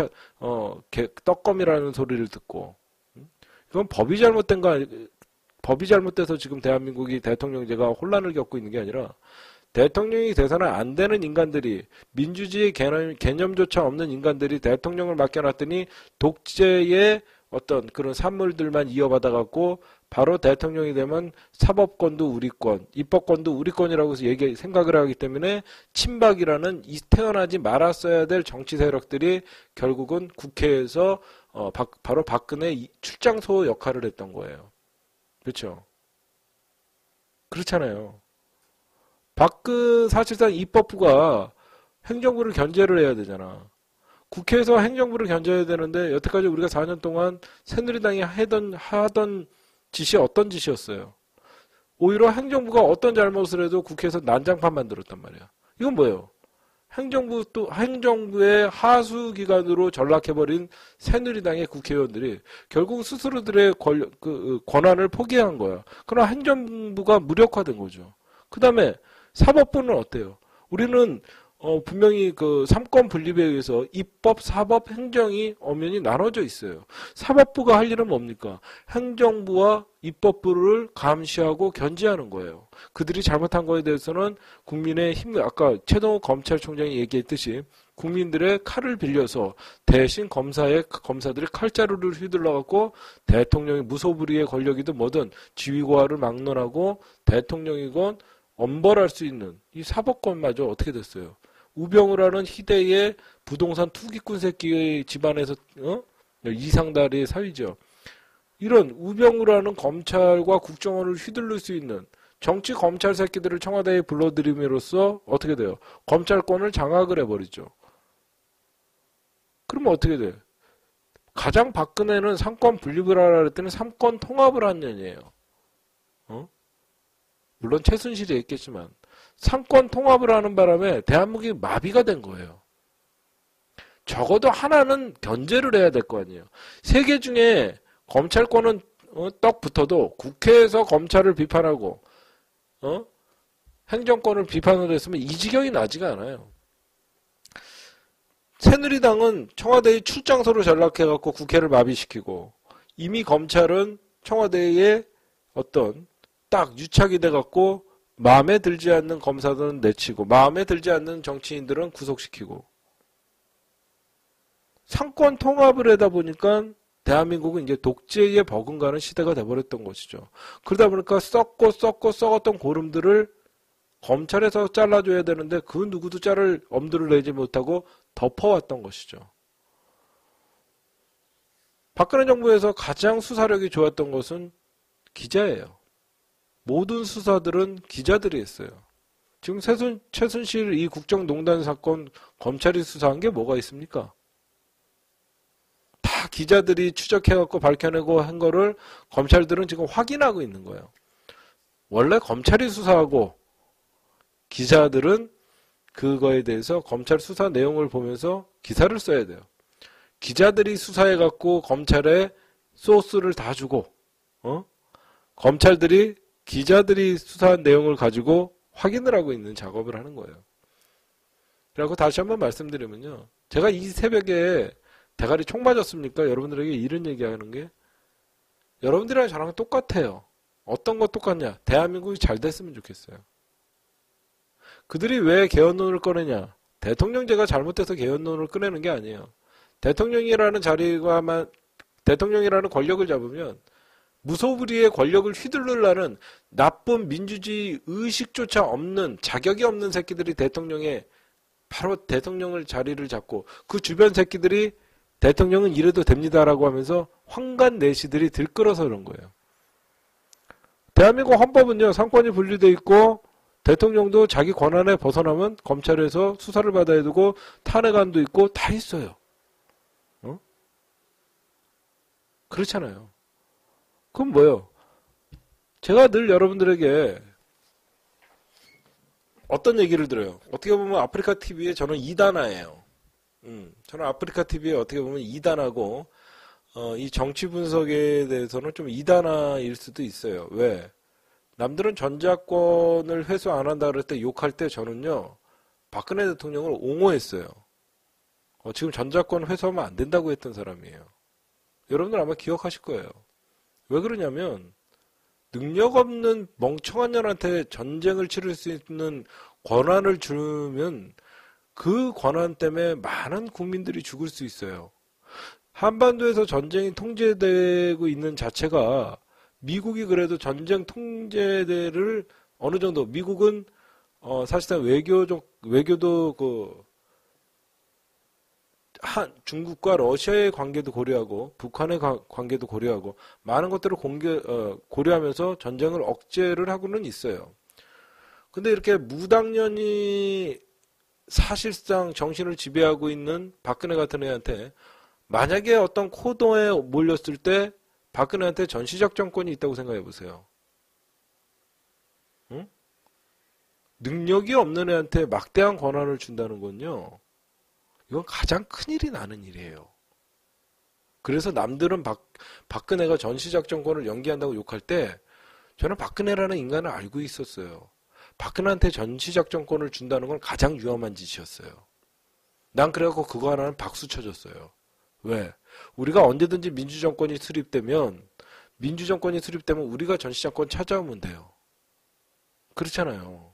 떡검이라는 소리를 듣고 이건 법이 잘못된 거 법이 잘못돼서 지금 대한민국이 대통령제가 혼란을 겪고 있는 게 아니라 대통령이 돼서는 안 되는 인간들이 민주주의 개념조차 없는 인간들이 대통령을 맡겨놨더니 독재의 어떤 그런 산물들만 이어받아갖고 바로 대통령이 되면 사법권도 우리권, 입법권도 우리권이라고 해서 생각을 하기 때문에 친박이라는 태어나지 말았어야 될 정치 세력들이 결국은 국회에서 바로 박근혜 출장소 역할을 했던 거예요. 그렇죠? 그렇잖아요. 사실상 입법부가 행정부를 견제를 해야 되잖아. 국회에서 행정부를 견제해야 되는데 여태까지 우리가 4년 동안 새누리당이 하던 짓이 어떤 짓이었어요? 오히려 행정부가 어떤 잘못을 해도 국회에서 난장판 만들었단 말이야. 이건 뭐예요? 행정부의 하수기관으로 전락해버린 새누리당의 국회의원들이 결국 스스로들의 권한을 포기한 거야. 그러나 행정부가 무력화된 거죠. 그 다음에 사법부는 어때요? 우리는 분명히 그 3권 분립에 의해서 입법, 사법, 행정이 엄연히 나눠져 있어요. 사법부가 할 일은 뭡니까? 행정부와 입법부를 감시하고 견제하는 거예요. 그들이 잘못한 거에 대해서는 국민의 힘, 아까 최동욱 검찰총장이 얘기했듯이 국민들의 칼을 빌려서 대신 검사들이 칼자루를 휘둘러갖고 대통령이 무소불위의 권력이든 뭐든 지휘고하를 막론하고 대통령이건 엄벌할 수 있는 이 사법권마저 어떻게 됐어요? 우병우라는 희대의 부동산 투기꾼 새끼의 집안에서 이상다리의 사위죠. 이런 우병우라는 검찰과 국정원을 휘둘릴 수 있는 정치 검찰 새끼들을 청와대에 불러들임으로써 어떻게 돼요? 검찰권을 장악을 해버리죠. 그러면 어떻게 돼? 가장 박근혜는 삼권 분립을 하라 그랬더니 삼권 통합을 한 년이에요. 물론 최순실이 했겠지만 삼권 통합을 하는 바람에 대한민국이 마비가 된 거예요. 적어도 하나는 견제를 해야 될 거 아니에요. 세 개 중에 검찰권은 떡 붙어도 국회에서 검찰을 비판하고 행정권을 비판을 했으면 이 지경이 나지가 않아요. 새누리당은 청와대에 출장소로 전락해갖고 국회를 마비시키고 이미 검찰은 청와대에 어떤 딱 유착이 돼갖고 마음에 들지 않는 검사들은 내치고 마음에 들지 않는 정치인들은 구속시키고 상권 통합을 하다 보니까 대한민국은 이제 독재에 버금가는 시대가 돼버렸던 것이죠. 그러다 보니까 썩었던 고름들을 검찰에서 잘라줘야 되는데 그 누구도 자를 엄두를 내지 못하고 덮어왔던 것이죠. 박근혜 정부에서 가장 수사력이 좋았던 것은 기자예요. 모든 수사들은 기자들이 했어요. 지금 최순실 이 국정농단 사건 검찰이 수사한 게 뭐가 있습니까? 다 기자들이 추적해갖고 밝혀내고 한 거를 검찰들은 지금 확인하고 있는 거예요. 원래 검찰이 수사하고 기자들은 그거에 대해서 검찰 수사 내용을 보면서 기사를 써야 돼요. 기자들이 수사해갖고 검찰에 소스를 다 주고 검찰들이 기자들이 수사한 내용을 가지고 확인을 하고 있는 작업을 하는 거예요. 그리고 다시 한번 말씀드리면요. 제가 이 새벽에 대가리 총 맞았습니까? 여러분들에게 이런 얘기하는 게 여러분들이랑 저랑 똑같아요. 어떤 거 똑같냐? 대한민국이 잘 됐으면 좋겠어요. 그들이 왜 개헌론을 꺼내냐? 대통령제가 잘못돼서 개헌론을 꺼내는 게 아니에요. 대통령이라는 자리가만 대통령이라는 권력을 잡으면 무소불위의 권력을 휘둘르려는 나쁜 민주주의 의식조차 없는 자격이 없는 새끼들이 대통령에 바로 대통령을 자리를 잡고 그 주변 새끼들이 대통령은 이래도 됩니다라고 하면서 황간내시들이 들끓어서 그런 거예요. 대한민국 헌법은요. 상권이 분리되어 있고 대통령도 자기 권한에 벗어나면 검찰에서 수사를 받아야 되고 탄핵안도 있고 다 있어요. 그렇잖아요. 그럼 뭐예요? 제가 늘 여러분들에게 어떤 얘기를 들어요? 어떻게 보면 아프리카 TV에 저는 2단아예요. 저는 아프리카 TV에 어떻게 보면 2단하고 이 정치 분석에 대해서는 좀 2단아일 수도 있어요. 왜? 남들은 전작권을 회수 안 한다 그럴 때 욕할 때 저는요. 박근혜 대통령을 옹호했어요. 지금 전작권 회수하면 안 된다고 했던 사람이에요. 여러분들 아마 기억하실 거예요. 왜 그러냐면 능력 없는 멍청한 년한테 전쟁을 치를 수 있는 권한을 주면 그 권한 때문에 많은 국민들이 죽을 수 있어요. 한반도에서 전쟁이 통제되고 있는 자체가 미국이 그래도 전쟁 통제를 어느 정도 미국은 사실상 외교도 중국과 러시아의 관계도 고려하고 북한의 관계도 고려하고 많은 것들을 고려하면서 전쟁을 억제를 하고는 있어요. 근데 이렇게 무당년이 사실상 정신을 지배하고 있는 박근혜 같은 애한테 만약에 어떤 코너에 몰렸을 때 박근혜한테 전시적 정권이 있다고 생각해 보세요. 응? 능력이 없는 애한테 막대한 권한을 준다는 건요. 이건 가장 큰일이 나는 일이에요. 그래서 남들은 박근혜가 전시적 정권을 연기한다고 욕할 때 저는 박근혜라는 인간을 알고 있었어요. 박근혜한테 전시적 정권을 준다는 건 가장 위험한 짓이었어요. 난 그래갖고 그거 하나는 박수 쳐줬어요. 왜? 우리가 언제든지 민주정권이 수립되면 우리가 전시정권 찾아오면 돼요. 그렇잖아요.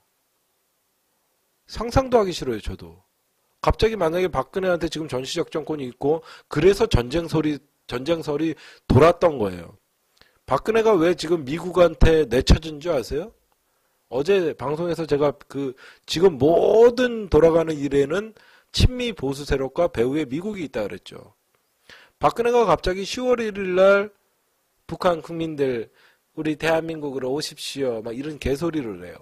상상도 하기 싫어요, 저도. 갑자기 만약에 박근혜한테 지금 전시적 정권이 있고 그래서 전쟁설이 돌았던 거예요. 박근혜가 왜 지금 미국한테 내쳐진 줄 아세요? 어제 방송에서 제가 지금 모든 돌아가는 일에는 친미 보수 세력과 배후에 미국이 있다 그랬죠. 박근혜가 갑자기 10월 1일 날 북한 국민들 우리 대한민국으로 오십시오 막 이런 개소리를 해요.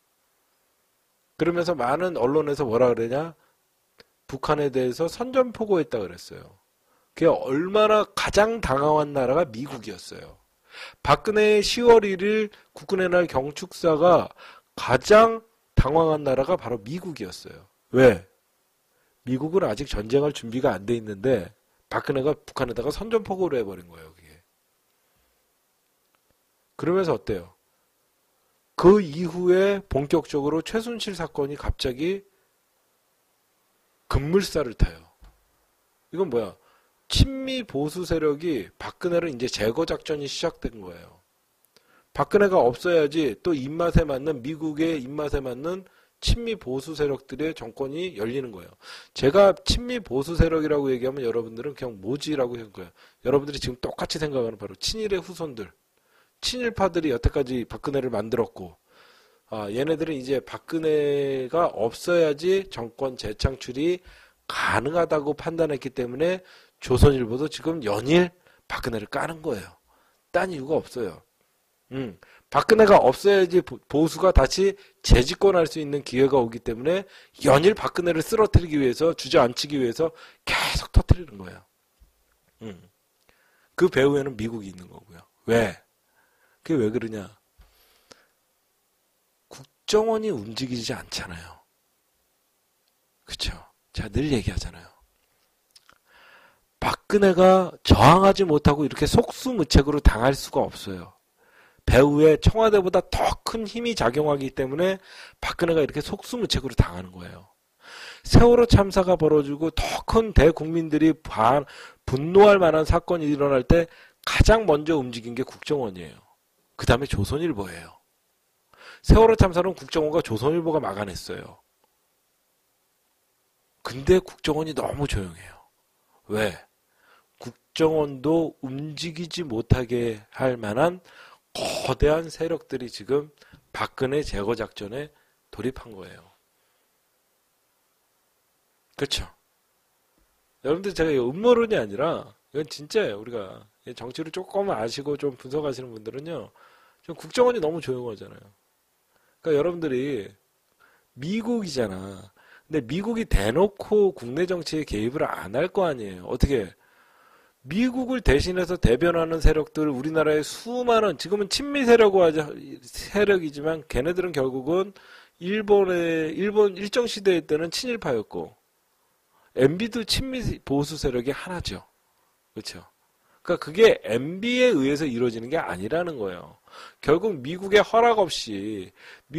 그러면서 많은 언론에서 뭐라 그러냐? 북한에 대해서 선전포고했다 그랬어요. 그게 얼마나 가장 당황한 나라가 미국이었어요. 박근혜의 10월 1일 국군의 날 경축사가 가장 당황한 나라가 바로 미국이었어요. 왜? 미국은 아직 전쟁할 준비가 안 돼 있는데 박근혜가 북한에다가 선전포고를 해버린 거예요. 그게. 그러면서 어때요? 그 이후에 본격적으로 최순실 사건이 갑자기 급물살을 타요. 이건 뭐야? 친미 보수 세력이 박근혜를 이제 제거 작전이 시작된 거예요. 박근혜가 없어야지 또 입맛에 맞는 미국의 입맛에 맞는 친미 보수 세력들의 정권이 열리는 거예요. 제가 친미 보수 세력이라고 얘기하면 여러분들은 그냥 뭐지라고 생각해요. 거예요. 여러분들이 지금 똑같이 생각하는 바로 친일의 후손들, 친일파들이 여태까지 박근혜를 만들었고, 얘네들은 이제 박근혜가 없어야지 정권 재창출이 가능하다고 판단했기 때문에 조선일보도 지금 연일 박근혜를 까는 거예요. 딴 이유가 없어요. 박근혜가 없어야지 보수가 다시 재집권할 수 있는 기회가 오기 때문에 연일 박근혜를 쓰러뜨리기 위해서, 주저앉히기 위해서 계속 터뜨리는 거예요. 그 배후에는 미국이 있는 거고요. 왜? 그게 왜 그러냐? 국정원이 움직이지 않잖아요. 그쵸? 제가 늘 얘기하잖아요. 박근혜가 저항하지 못하고 이렇게 속수무책으로 당할 수가 없어요. 배후에 청와대보다 더 큰 힘이 작용하기 때문에 박근혜가 이렇게 속수무책으로 당하는 거예요. 세월호 참사가 벌어지고 더 큰 대국민들이 분노할 만한 사건이 일어날 때 가장 먼저 움직인 게 국정원이에요. 그 다음에 조선일보예요. 세월호 참사는 국정원과 조선일보가 막아냈어요. 근데 국정원이 너무 조용해요. 왜? 국정원도 움직이지 못하게 할 만한 거대한 세력들이 지금 박근혜 제거 작전에 돌입한 거예요. 그렇죠? 여러분들 제가 음모론이 아니라 이건 진짜예요. 우리가 정치를 조금 아시고 좀 분석하시는 분들은요. 좀 국정원이 너무 조용하잖아요. 그러니까 여러분들이 미국이잖아. 근데 미국이 대놓고 국내 정치에 개입을 안 할 거 아니에요. 어떻게? 미국을 대신해서 대변하는 세력들, 우리나라의 수많은, 지금은 친미 세력이지만 걔네들은 결국은 일본 일정 시대 때는 친일파였고, MB도 친미 보수 세력이 하나죠. 그렇죠? 그러니까 그게 MB에 의해서 이루어지는 게 아니라는 거예요. 결국 미국의 허락 없이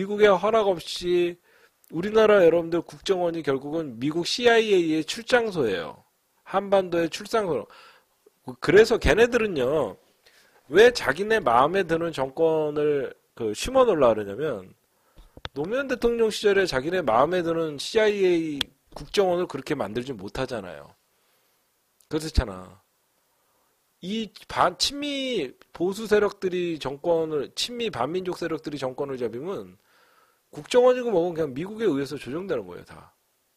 우리나라 여러분들 국정원이 결국은 미국 CIA의 출장소예요. 한반도의 출장소. 그래서 걔네들은요, 왜 자기네 마음에 드는 정권을 심어 놓으려고 그러냐면, 노무현 대통령 시절에 자기네 마음에 드는 CIA 국정원을 그렇게 만들지 못하잖아요. 그렇잖아. 이 친미 보수 세력들이 친미 반민족 세력들이 정권을 잡으면, 국정원이고 뭐고 그냥 미국에 의해서 조정되는 거예요, 다.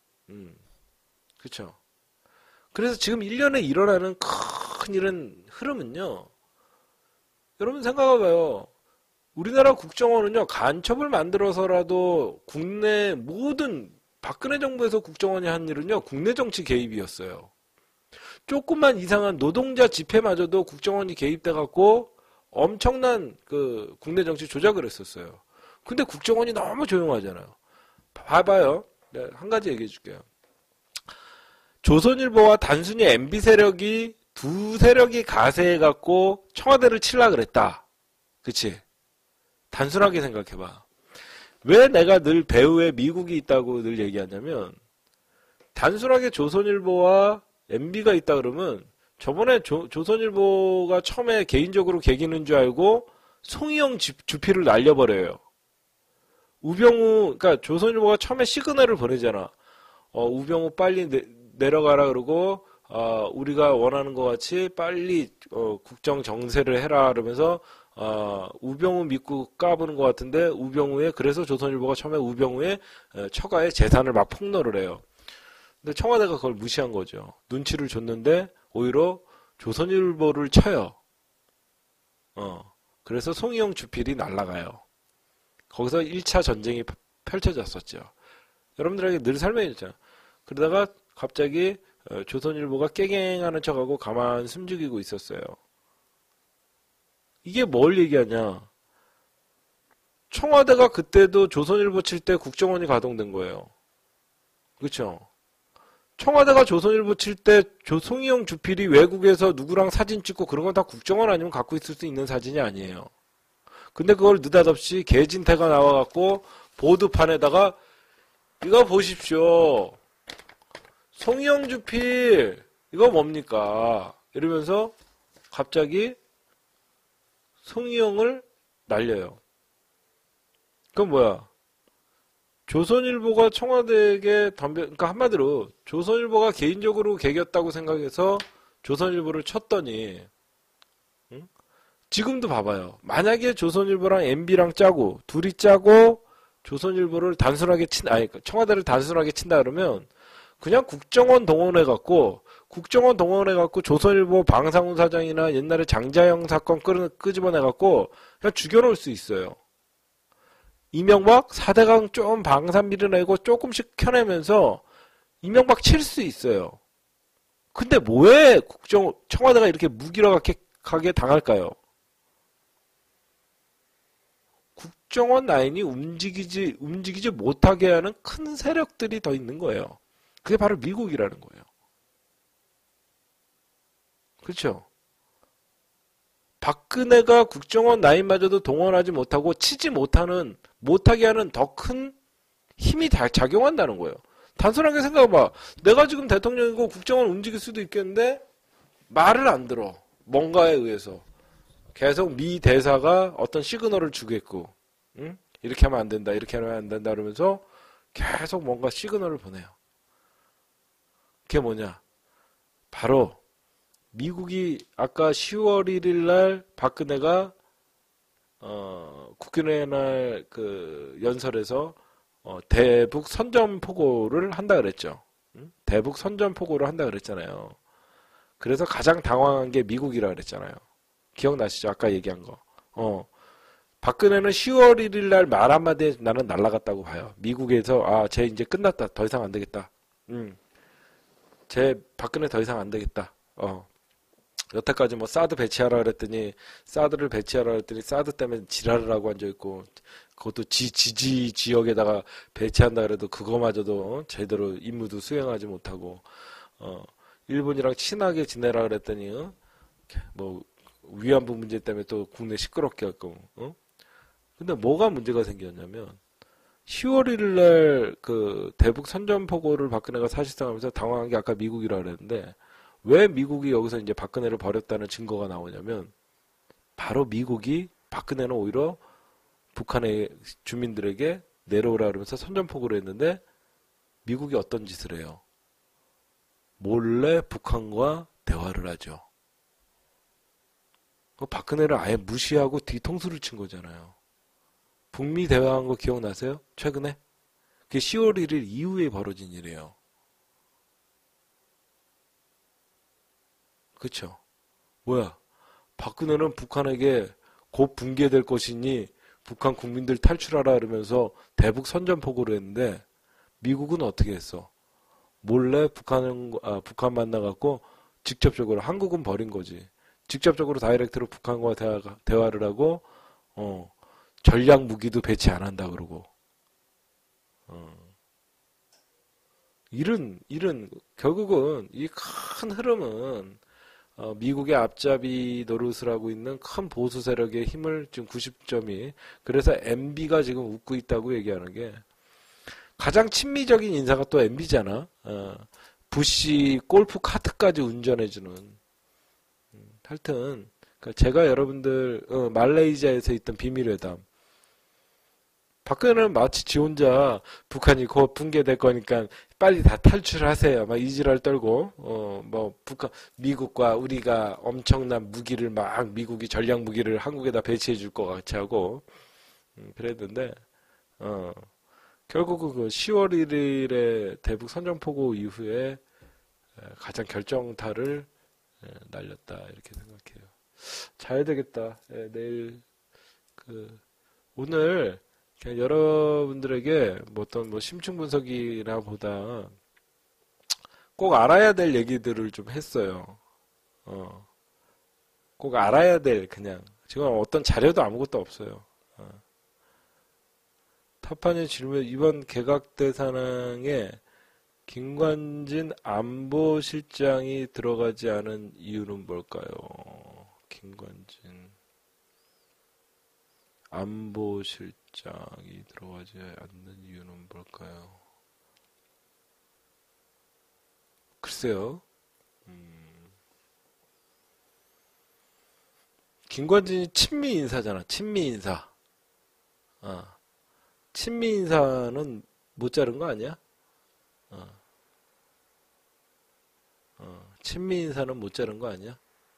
그쵸? 그래서 지금 1년에 일어나는 큰 이런 흐름은요, 여러분 생각해봐요. 우리나라 국정원은요, 간첩을 만들어서라도 국내 모든, 박근혜 정부에서 국정원이 한 일은요, 국내 정치 개입이었어요. 조금만 이상한 노동자 집회마저도 국정원이 개입돼갖고 엄청난 국내 정치 조작을 했었어요. 근데 국정원이 너무 조용하잖아요. 봐봐요. 네, 한 가지 얘기해 줄게요. 조선일보와 단순히 MB 세력이 두 세력이 가세해갖고 청와대를 치려고 그랬다. 그치? 단순하게 생각해봐. 왜 내가 늘 배후에 미국이 있다고 늘 얘기하냐면, 단순하게 조선일보와 MB가 있다 그러면, 저번에 조선일보가 처음에 개인적으로 개기는 줄 알고 송이영 주필을 날려버려요. 그러니까 조선일보가 처음에 시그널을 보내잖아. 우병우 빨리 내려가라 그러고, 우리가 원하는 것 같이 빨리 국정 정세를 해라 그러면서 우병우 믿고 까부는 것 같은데, 그래서 조선일보가 처음에 우병우의 처가의 재산을 막 폭로를 해요. 근데 청와대가 그걸 무시한 거죠. 눈치를 줬는데 오히려 조선일보를 쳐요. 그래서 송이영 주필이 날아가요. 거기서 1차 전쟁이 펼쳐졌었죠. 여러분들에게 늘 설명해줬잖아요. 그러다가 갑자기 조선일보가 깨갱하는 척하고 가만 숨죽이고 있었어요. 이게 뭘 얘기하냐? 청와대가 그때도 조선일보 칠 때 국정원이 가동된 거예요. 그렇죠? 청와대가 조선일보 칠 때 송희영 주필이 외국에서 누구랑 사진 찍고 그런 건 다 국정원 아니면 갖고 있을 수 있는 사진이 아니에요. 근데 그걸 느닷없이 개진태가 나와갖고 보드판에다가 이거 보십시오. 송희영 주필 이거 뭡니까? 이러면서 갑자기 송희영을 날려요. 그건 뭐야? 조선일보가 청와대에게 그러니까 한마디로 조선일보가 개인적으로 개겼다고 생각해서 조선일보를 쳤더니 응? 지금도 봐봐요. 만약에 조선일보랑 MB랑 짜고 둘이 짜고 조선일보를 단순하게 청와대를 단순하게 친다 그러면 그냥 국정원 동원해갖고 조선일보 방상훈 사장이나 옛날에 장자영 사건 끄집어내갖고 그냥 죽여놓을 수 있어요. 이명박 4대강 좀 방산 밀어내고 조금씩 켜내면서 이명박 칠 수 있어요. 근데 왜 청와대가 이렇게 무기력하게 당할까요? 국정원 라인이 움직이지 못하게 하는 큰 세력들이 더 있는 거예요. 그게 바로 미국이라는 거예요. 그렇죠? 박근혜가 국정원 라인마저도 동원하지 못하고 치지 못하게 하는 더 큰 힘이 작용한다는 거예요. 단순하게 생각해봐. 내가 지금 대통령이고 국정원 움직일 수도 있겠는데 말을 안 들어. 뭔가에 의해서. 계속 미 대사가 어떤 시그널을 주겠고 응? 이렇게 하면 안 된다. 이렇게 하면 안 된다. 그러면서 계속 뭔가 시그널을 보내요. 그게 뭐냐? 바로 미국이 아까 10월 1일 날 박근혜가 국군의 날 그 연설에서 대북 선전포고를 한다 그랬죠. 응? 대북 선전포고를 한다 그랬잖아요. 그래서 가장 당황한 게 미국이라 그랬잖아요. 기억나시죠? 아까 얘기한 거. 박근혜는 10월 1일 날 말 한마디에 나는 날라갔다고 봐요. 미국에서 쟤 이제 끝났다. 더 이상 안 되겠다. 쟤 박근혜 더 이상 안 되겠다. 여태까지 뭐 사드 배치하라 그랬더니 사드 때문에 지랄을 하고 앉아있고 그것도 지역에다가 배치한다 그래도 그거마저도 제대로 임무도 수행하지 못하고 일본이랑 친하게 지내라 그랬더니 뭐 위안부 문제 때문에 또 국내 시끄럽게 하고 근데 뭐가 문제가 생겼냐면 10월 1일 날 그 대북 선전포고를 박근혜가 사실상 하면서 당황한 게 아까 미국이라 그랬는데 왜 미국이 여기서 이제 박근혜를 버렸다는 증거가 나오냐면 바로 미국이 박근혜는 오히려 북한의 주민들에게 내려오라 그러면서 선전포고를 했는데 미국이 어떤 짓을 해요? 몰래 북한과 대화를 하죠. 박근혜를 아예 무시하고 뒤통수를 친 거잖아요. 북미 대화한 거 기억나세요? 최근에? 그게 10월 1일 이후에 벌어진 일이에요. 그쵸? 뭐야? 박근혜는 북한에게 곧 붕괴될 것이니 북한 국민들 탈출하라 그러면서 대북 선전포고를 했는데 미국은 어떻게 했어? 몰래 북한 만나갖고 직접적으로 한국은 버린 거지. 직접적으로 다이렉트로 북한과 대화를 하고 전략 무기도 배치 안 한다 그러고 이런 결국은 이 큰 흐름은 미국의 앞잡이 노릇을 하고 있는 큰 보수 세력의 힘을 지금 90점이 그래서 MB가 지금 웃고 있다고 얘기하는 게 가장 친미적인 인사가 또 MB잖아. 부시 골프 카트까지 운전해주는 하여튼 제가 여러분들 말레이시아에서 있던 비밀회담 박근혜는 마치 지 혼자 북한이 곧 붕괴될 거니까 빨리 다 탈출하세요. 막 이지랄 떨고 뭐 미국과 우리가 엄청난 무기를 막 미국이 전략 무기를 한국에다 배치해 줄 것 같이 하고 그랬는데 결국 그 10월 1일에 대북 선전포고 이후에 가장 결정타를 날렸다 이렇게 생각해요. 자야 되겠다. 내일 오늘 그냥 여러분들에게 어떤 심층 분석이나 보다 꼭 알아야 될 얘기들을 좀 했어요. 꼭 알아야 될, 그냥. 지금 어떤 자료도 아무것도 없어요. 타파님 질문, 이번 개각대사항에 김관진 안보실장이 들어가지 않은 이유는 뭘까요? 김관진 안보실장이 들어가지 않는 이유는 뭘까요? 글쎄요. 김관진이 친미 인사잖아. 친미 인사. 친미 인사는 못 자른 거 아니야? 친미 인사는 못 자른 거 아니야?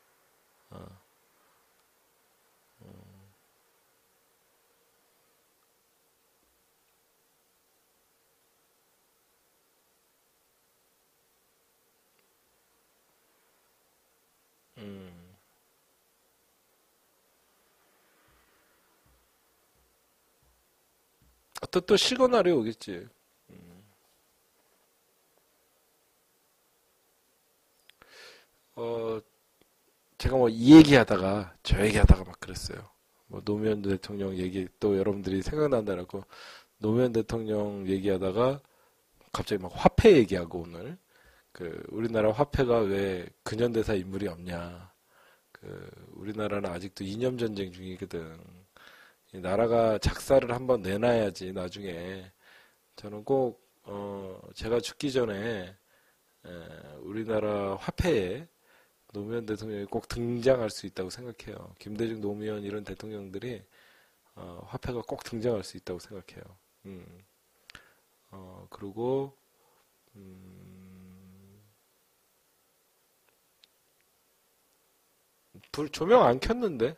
음. 또 시그널이 오겠지. 어, 제가 뭐 이 얘기하다가 저 얘기하다가 막 그랬어요. 뭐 노무현 대통령 얘기 또 여러분들이 생각난다라고 노무현 대통령 얘기하다가 갑자기 막 화폐 얘기하고 오늘 우리나라 화폐가 왜 근현대사 인물이 없냐. 우리나라는 아직도 이념 전쟁 중이거든. 이 나라가 작사를 한번 내놔야지 나중에 저는 꼭 제가 죽기 전에 우리나라 화폐에 노무현 대통령이 꼭 등장할 수 있다고 생각해요. 김대중, 노무현 이런 대통령들이 화폐가 꼭 등장할 수 있다고 생각해요. 그리고 조명 안 켰는데?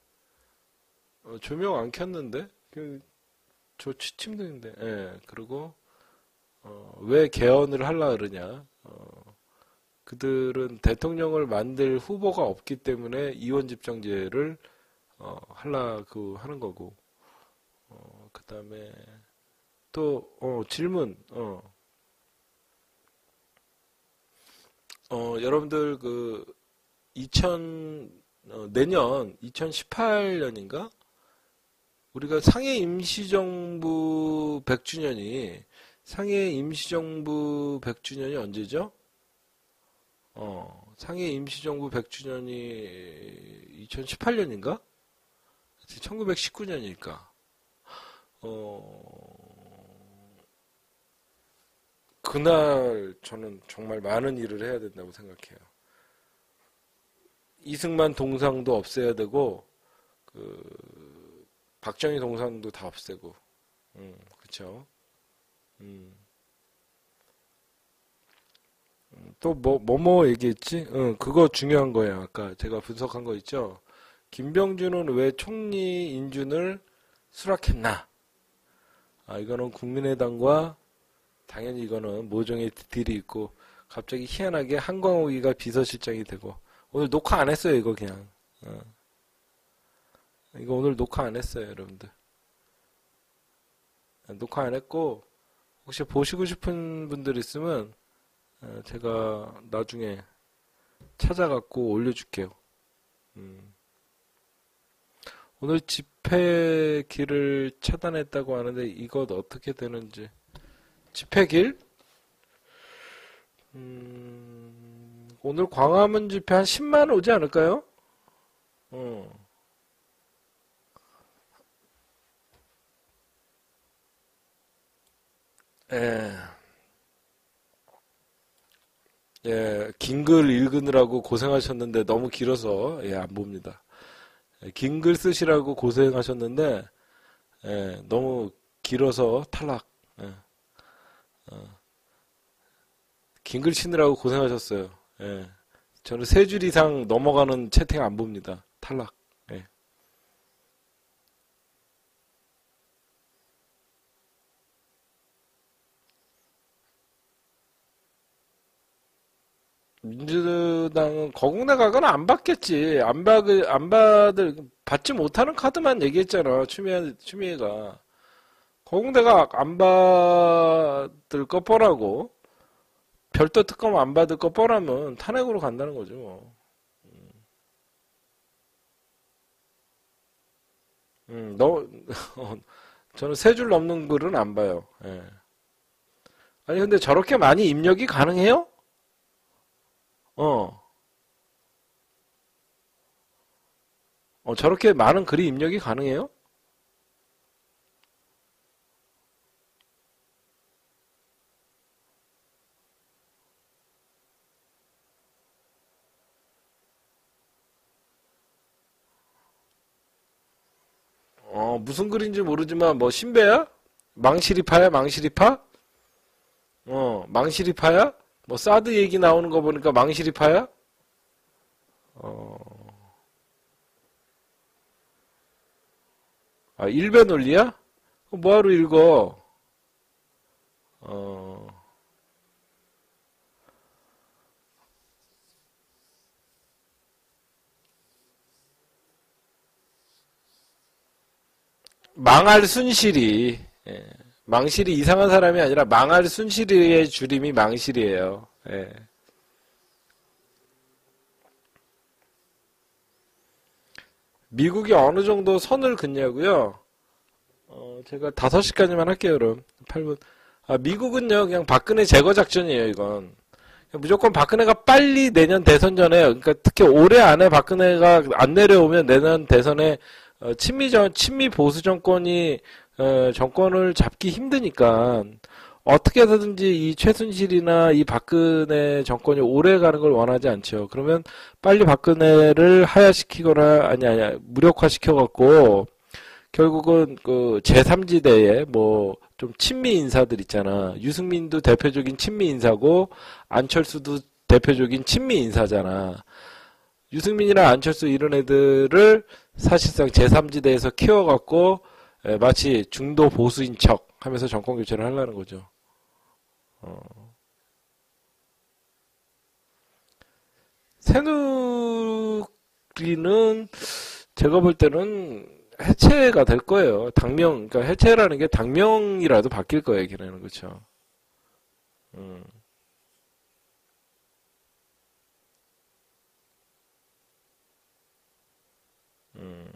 조명 안 켰는데? 저 취침등인데. 예. 그리고 왜 개헌을 하려 그러냐? 그들은 대통령을 만들 후보가 없기 때문에 이원 집정제를 하는 거고. 그다음에 또 질문. 여러분들 내년 2018년인가? 우리가 상해 임시정부 100주년이 언제죠? 상해 임시정부 100주년이 2018년인가? 1919년이니까. 그날 저는 정말 많은 일을 해야 된다고 생각해요. 이승만 동상도 없애야 되고, 박정희 동상도 다 없애고, 그쵸? 또 뭐 얘기했지? 그거 중요한 거예요. 아까 제가 분석한 거 있죠? 김병준은 왜 총리 인준을 수락했나? 이거는 국민의당과 당연히 이거는 모종의 딜이 있고 갑자기 희한하게 한광욱이가 비서실장이 되고 오늘 녹화 안 했어요. 이거 그냥 이거 오늘 녹화 안 했어요. 여러분들 녹화 안 했고 혹시 보시고 싶은 분들 있으면 제가 나중에 찾아갖고 올려줄게요. 오늘 집회길을 차단했다고 하는데 이것 어떻게 되는지 집회길? 오늘 광화문 집회 한 10만 오지 않을까요? 긴 글 읽으느라고 고생하셨는데 너무 길어서 안 봅니다. 긴 글 쓰시라고 고생하셨는데 너무 길어서 탈락. 긴 글 치느라고 고생하셨어요. 저는 3줄 이상 넘어가는 채팅 안 봅니다. 탈락. 민주당은 거국내각은 안 받겠지. 받지 못하는 카드만 얘기했잖아. 추미애가. 거국내각 안 받을 거 뻔하고, 별도 특검 안 받을 거 뻔하면 탄핵으로 간다는 거죠, 뭐. 너, 저는 세 줄 넘는 글은 안 봐요. 예. 아니, 근데 저렇게 많이 입력이 가능해요? 어, 저렇게 많은 글이 입력이 가능해요? 무슨 글인지 모르지만, 뭐, 신배야? 망시리파야, 망시리파? 망시리파야? 뭐, 사드 얘기 나오는 거 보니까 망시리파야? 어, 일배 논리야? 뭐하러 읽어? 어, 망할 순실이, 예. 망실이 이상한 사람이 아니라 망할 순실이의 줄임이 망실이에요. 예. 미국이 어느 정도 선을 긋냐고요? 제가 5시까지만 할게요, 그럼. 8분. 미국은요, 그냥 박근혜 제거 작전이에요, 이건. 무조건 박근혜가 빨리 내년 대선 전에, 그러니까 특히 올해 안에 박근혜가 안 내려오면 내년 대선에 친미 보수 정권이 정권을 잡기 힘드니까 어떻게 해서든지 이 최순실이나 이 박근혜 정권이 오래 가는 걸 원하지 않죠. 그러면 빨리 박근혜를 하야시키거나 아니 무력화시켜갖고 결국은 그 제3지대에 뭐 좀 친미 인사들 있잖아. 유승민도 대표적인 친미 인사고 안철수도 대표적인 친미 인사잖아. 유승민이나 안철수 이런 애들을 사실상 제3지대에서 키워갖고 마치 중도 보수인 척 하면서 정권 교체를 하려는 거죠. 어. 새누리는 제가 볼 때는 해체가 될 거예요. 당명, 그러니까 해체라는 게 당명이라도 바뀔 거예요, 걔네는. 그렇죠. 음, 음.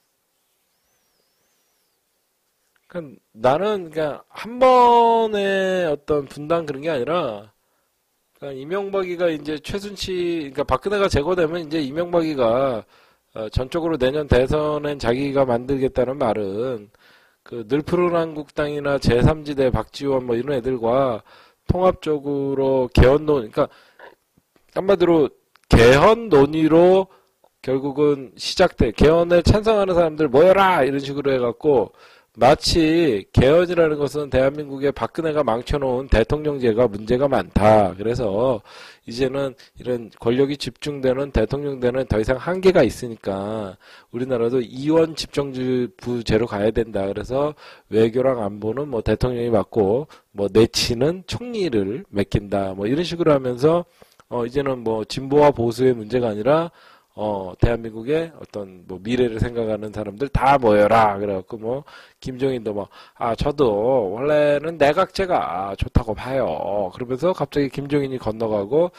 그러니까 나는 그냥 한 번의 어떤 분당 그런 게 아니라 그러니까 이명박이가 이제 최순실, 그러니까 박근혜가 제거되면 이제 이명박이가 전적으로 내년 대선엔 자기가 만들겠다는 말은 그 늘푸른한국당이나 제3지대 박지원 뭐 이런 애들과 통합적으로 개헌론, 그러니까 한마디로 개헌 논의로 결국은 시작돼. 개헌에 찬성하는 사람들 모여라! 이런 식으로 해갖고 마치 개헌이라는 것은 대한민국의 박근혜가 망쳐놓은 대통령제가 문제가 많다. 그래서 이제는 이런 권력이 집중되는 대통령제는 더 이상 한계가 있으니까 우리나라도 이원 집정부제로 가야 된다. 그래서 외교랑 안보는 뭐 대통령이 맡고 뭐 내치는 총리를 맡긴다. 뭐 이런 식으로 하면서 이제는 뭐 진보와 보수의 문제가 아니라 대한민국의 어떤 뭐 미래를 생각하는 사람들 다 모여라. 그래갖고 뭐 김정인도 뭐 저도 원래는 내각제가 좋다고 봐요. 그러면서 갑자기 김정인이 건너가고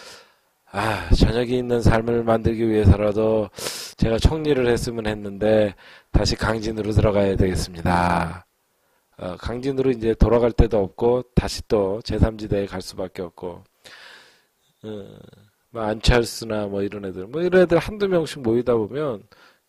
저녁이 있는 삶을 만들기 위해서라도 제가 총리를 했으면 했는데 다시 강진으로 들어가야 되겠습니다. 강진으로 이제 돌아갈 데도 없고 다시 또 제3지대에 갈 수밖에 없고 어, 뭐 안철수나 뭐 이런 애들 뭐 이런 애들 한두 명씩 모이다 보면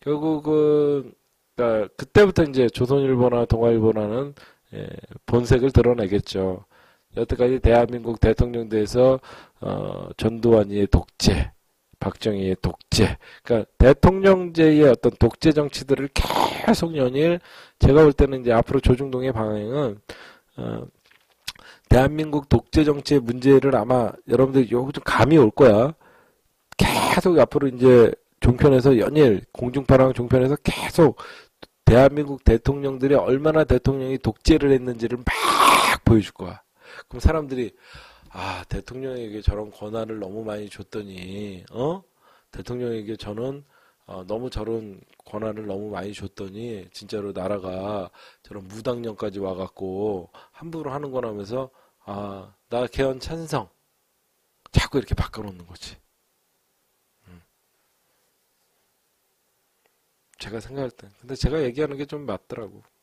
결국은 그러니까 그때부터 이제 조선일보나 동아일보라는 본색을 드러내겠죠. 여태까지 대한민국 대통령대에서 전두환이의 독재, 박정희의 독재, 그러니까 대통령제의 어떤 독재 정치들을 계속 연일 제가 볼 때는 이제 앞으로 조중동의 방향은 어, 대한민국 독재 정치의 문제를 아마 여러분들 요거 좀 감이 올 거야. 계속 앞으로 이제 종편에서 연일 공중파랑 종편에서 계속 대한민국 대통령들이 얼마나 대통령이 독재를 했는지를 막 보여줄 거야. 그럼 사람들이 대통령에게 저런 권한을 너무 많이 줬더니 대통령에게 저는 너무 저런 권한을 너무 많이 줬더니 진짜로 나라가 저런 무당령까지 와갖고 함부로 하는 거라면서 나 개헌 찬성. 자꾸 이렇게 바꿔놓는 거지. 제가 생각할 때. 근데 제가 얘기하는 게 좀 맞더라고.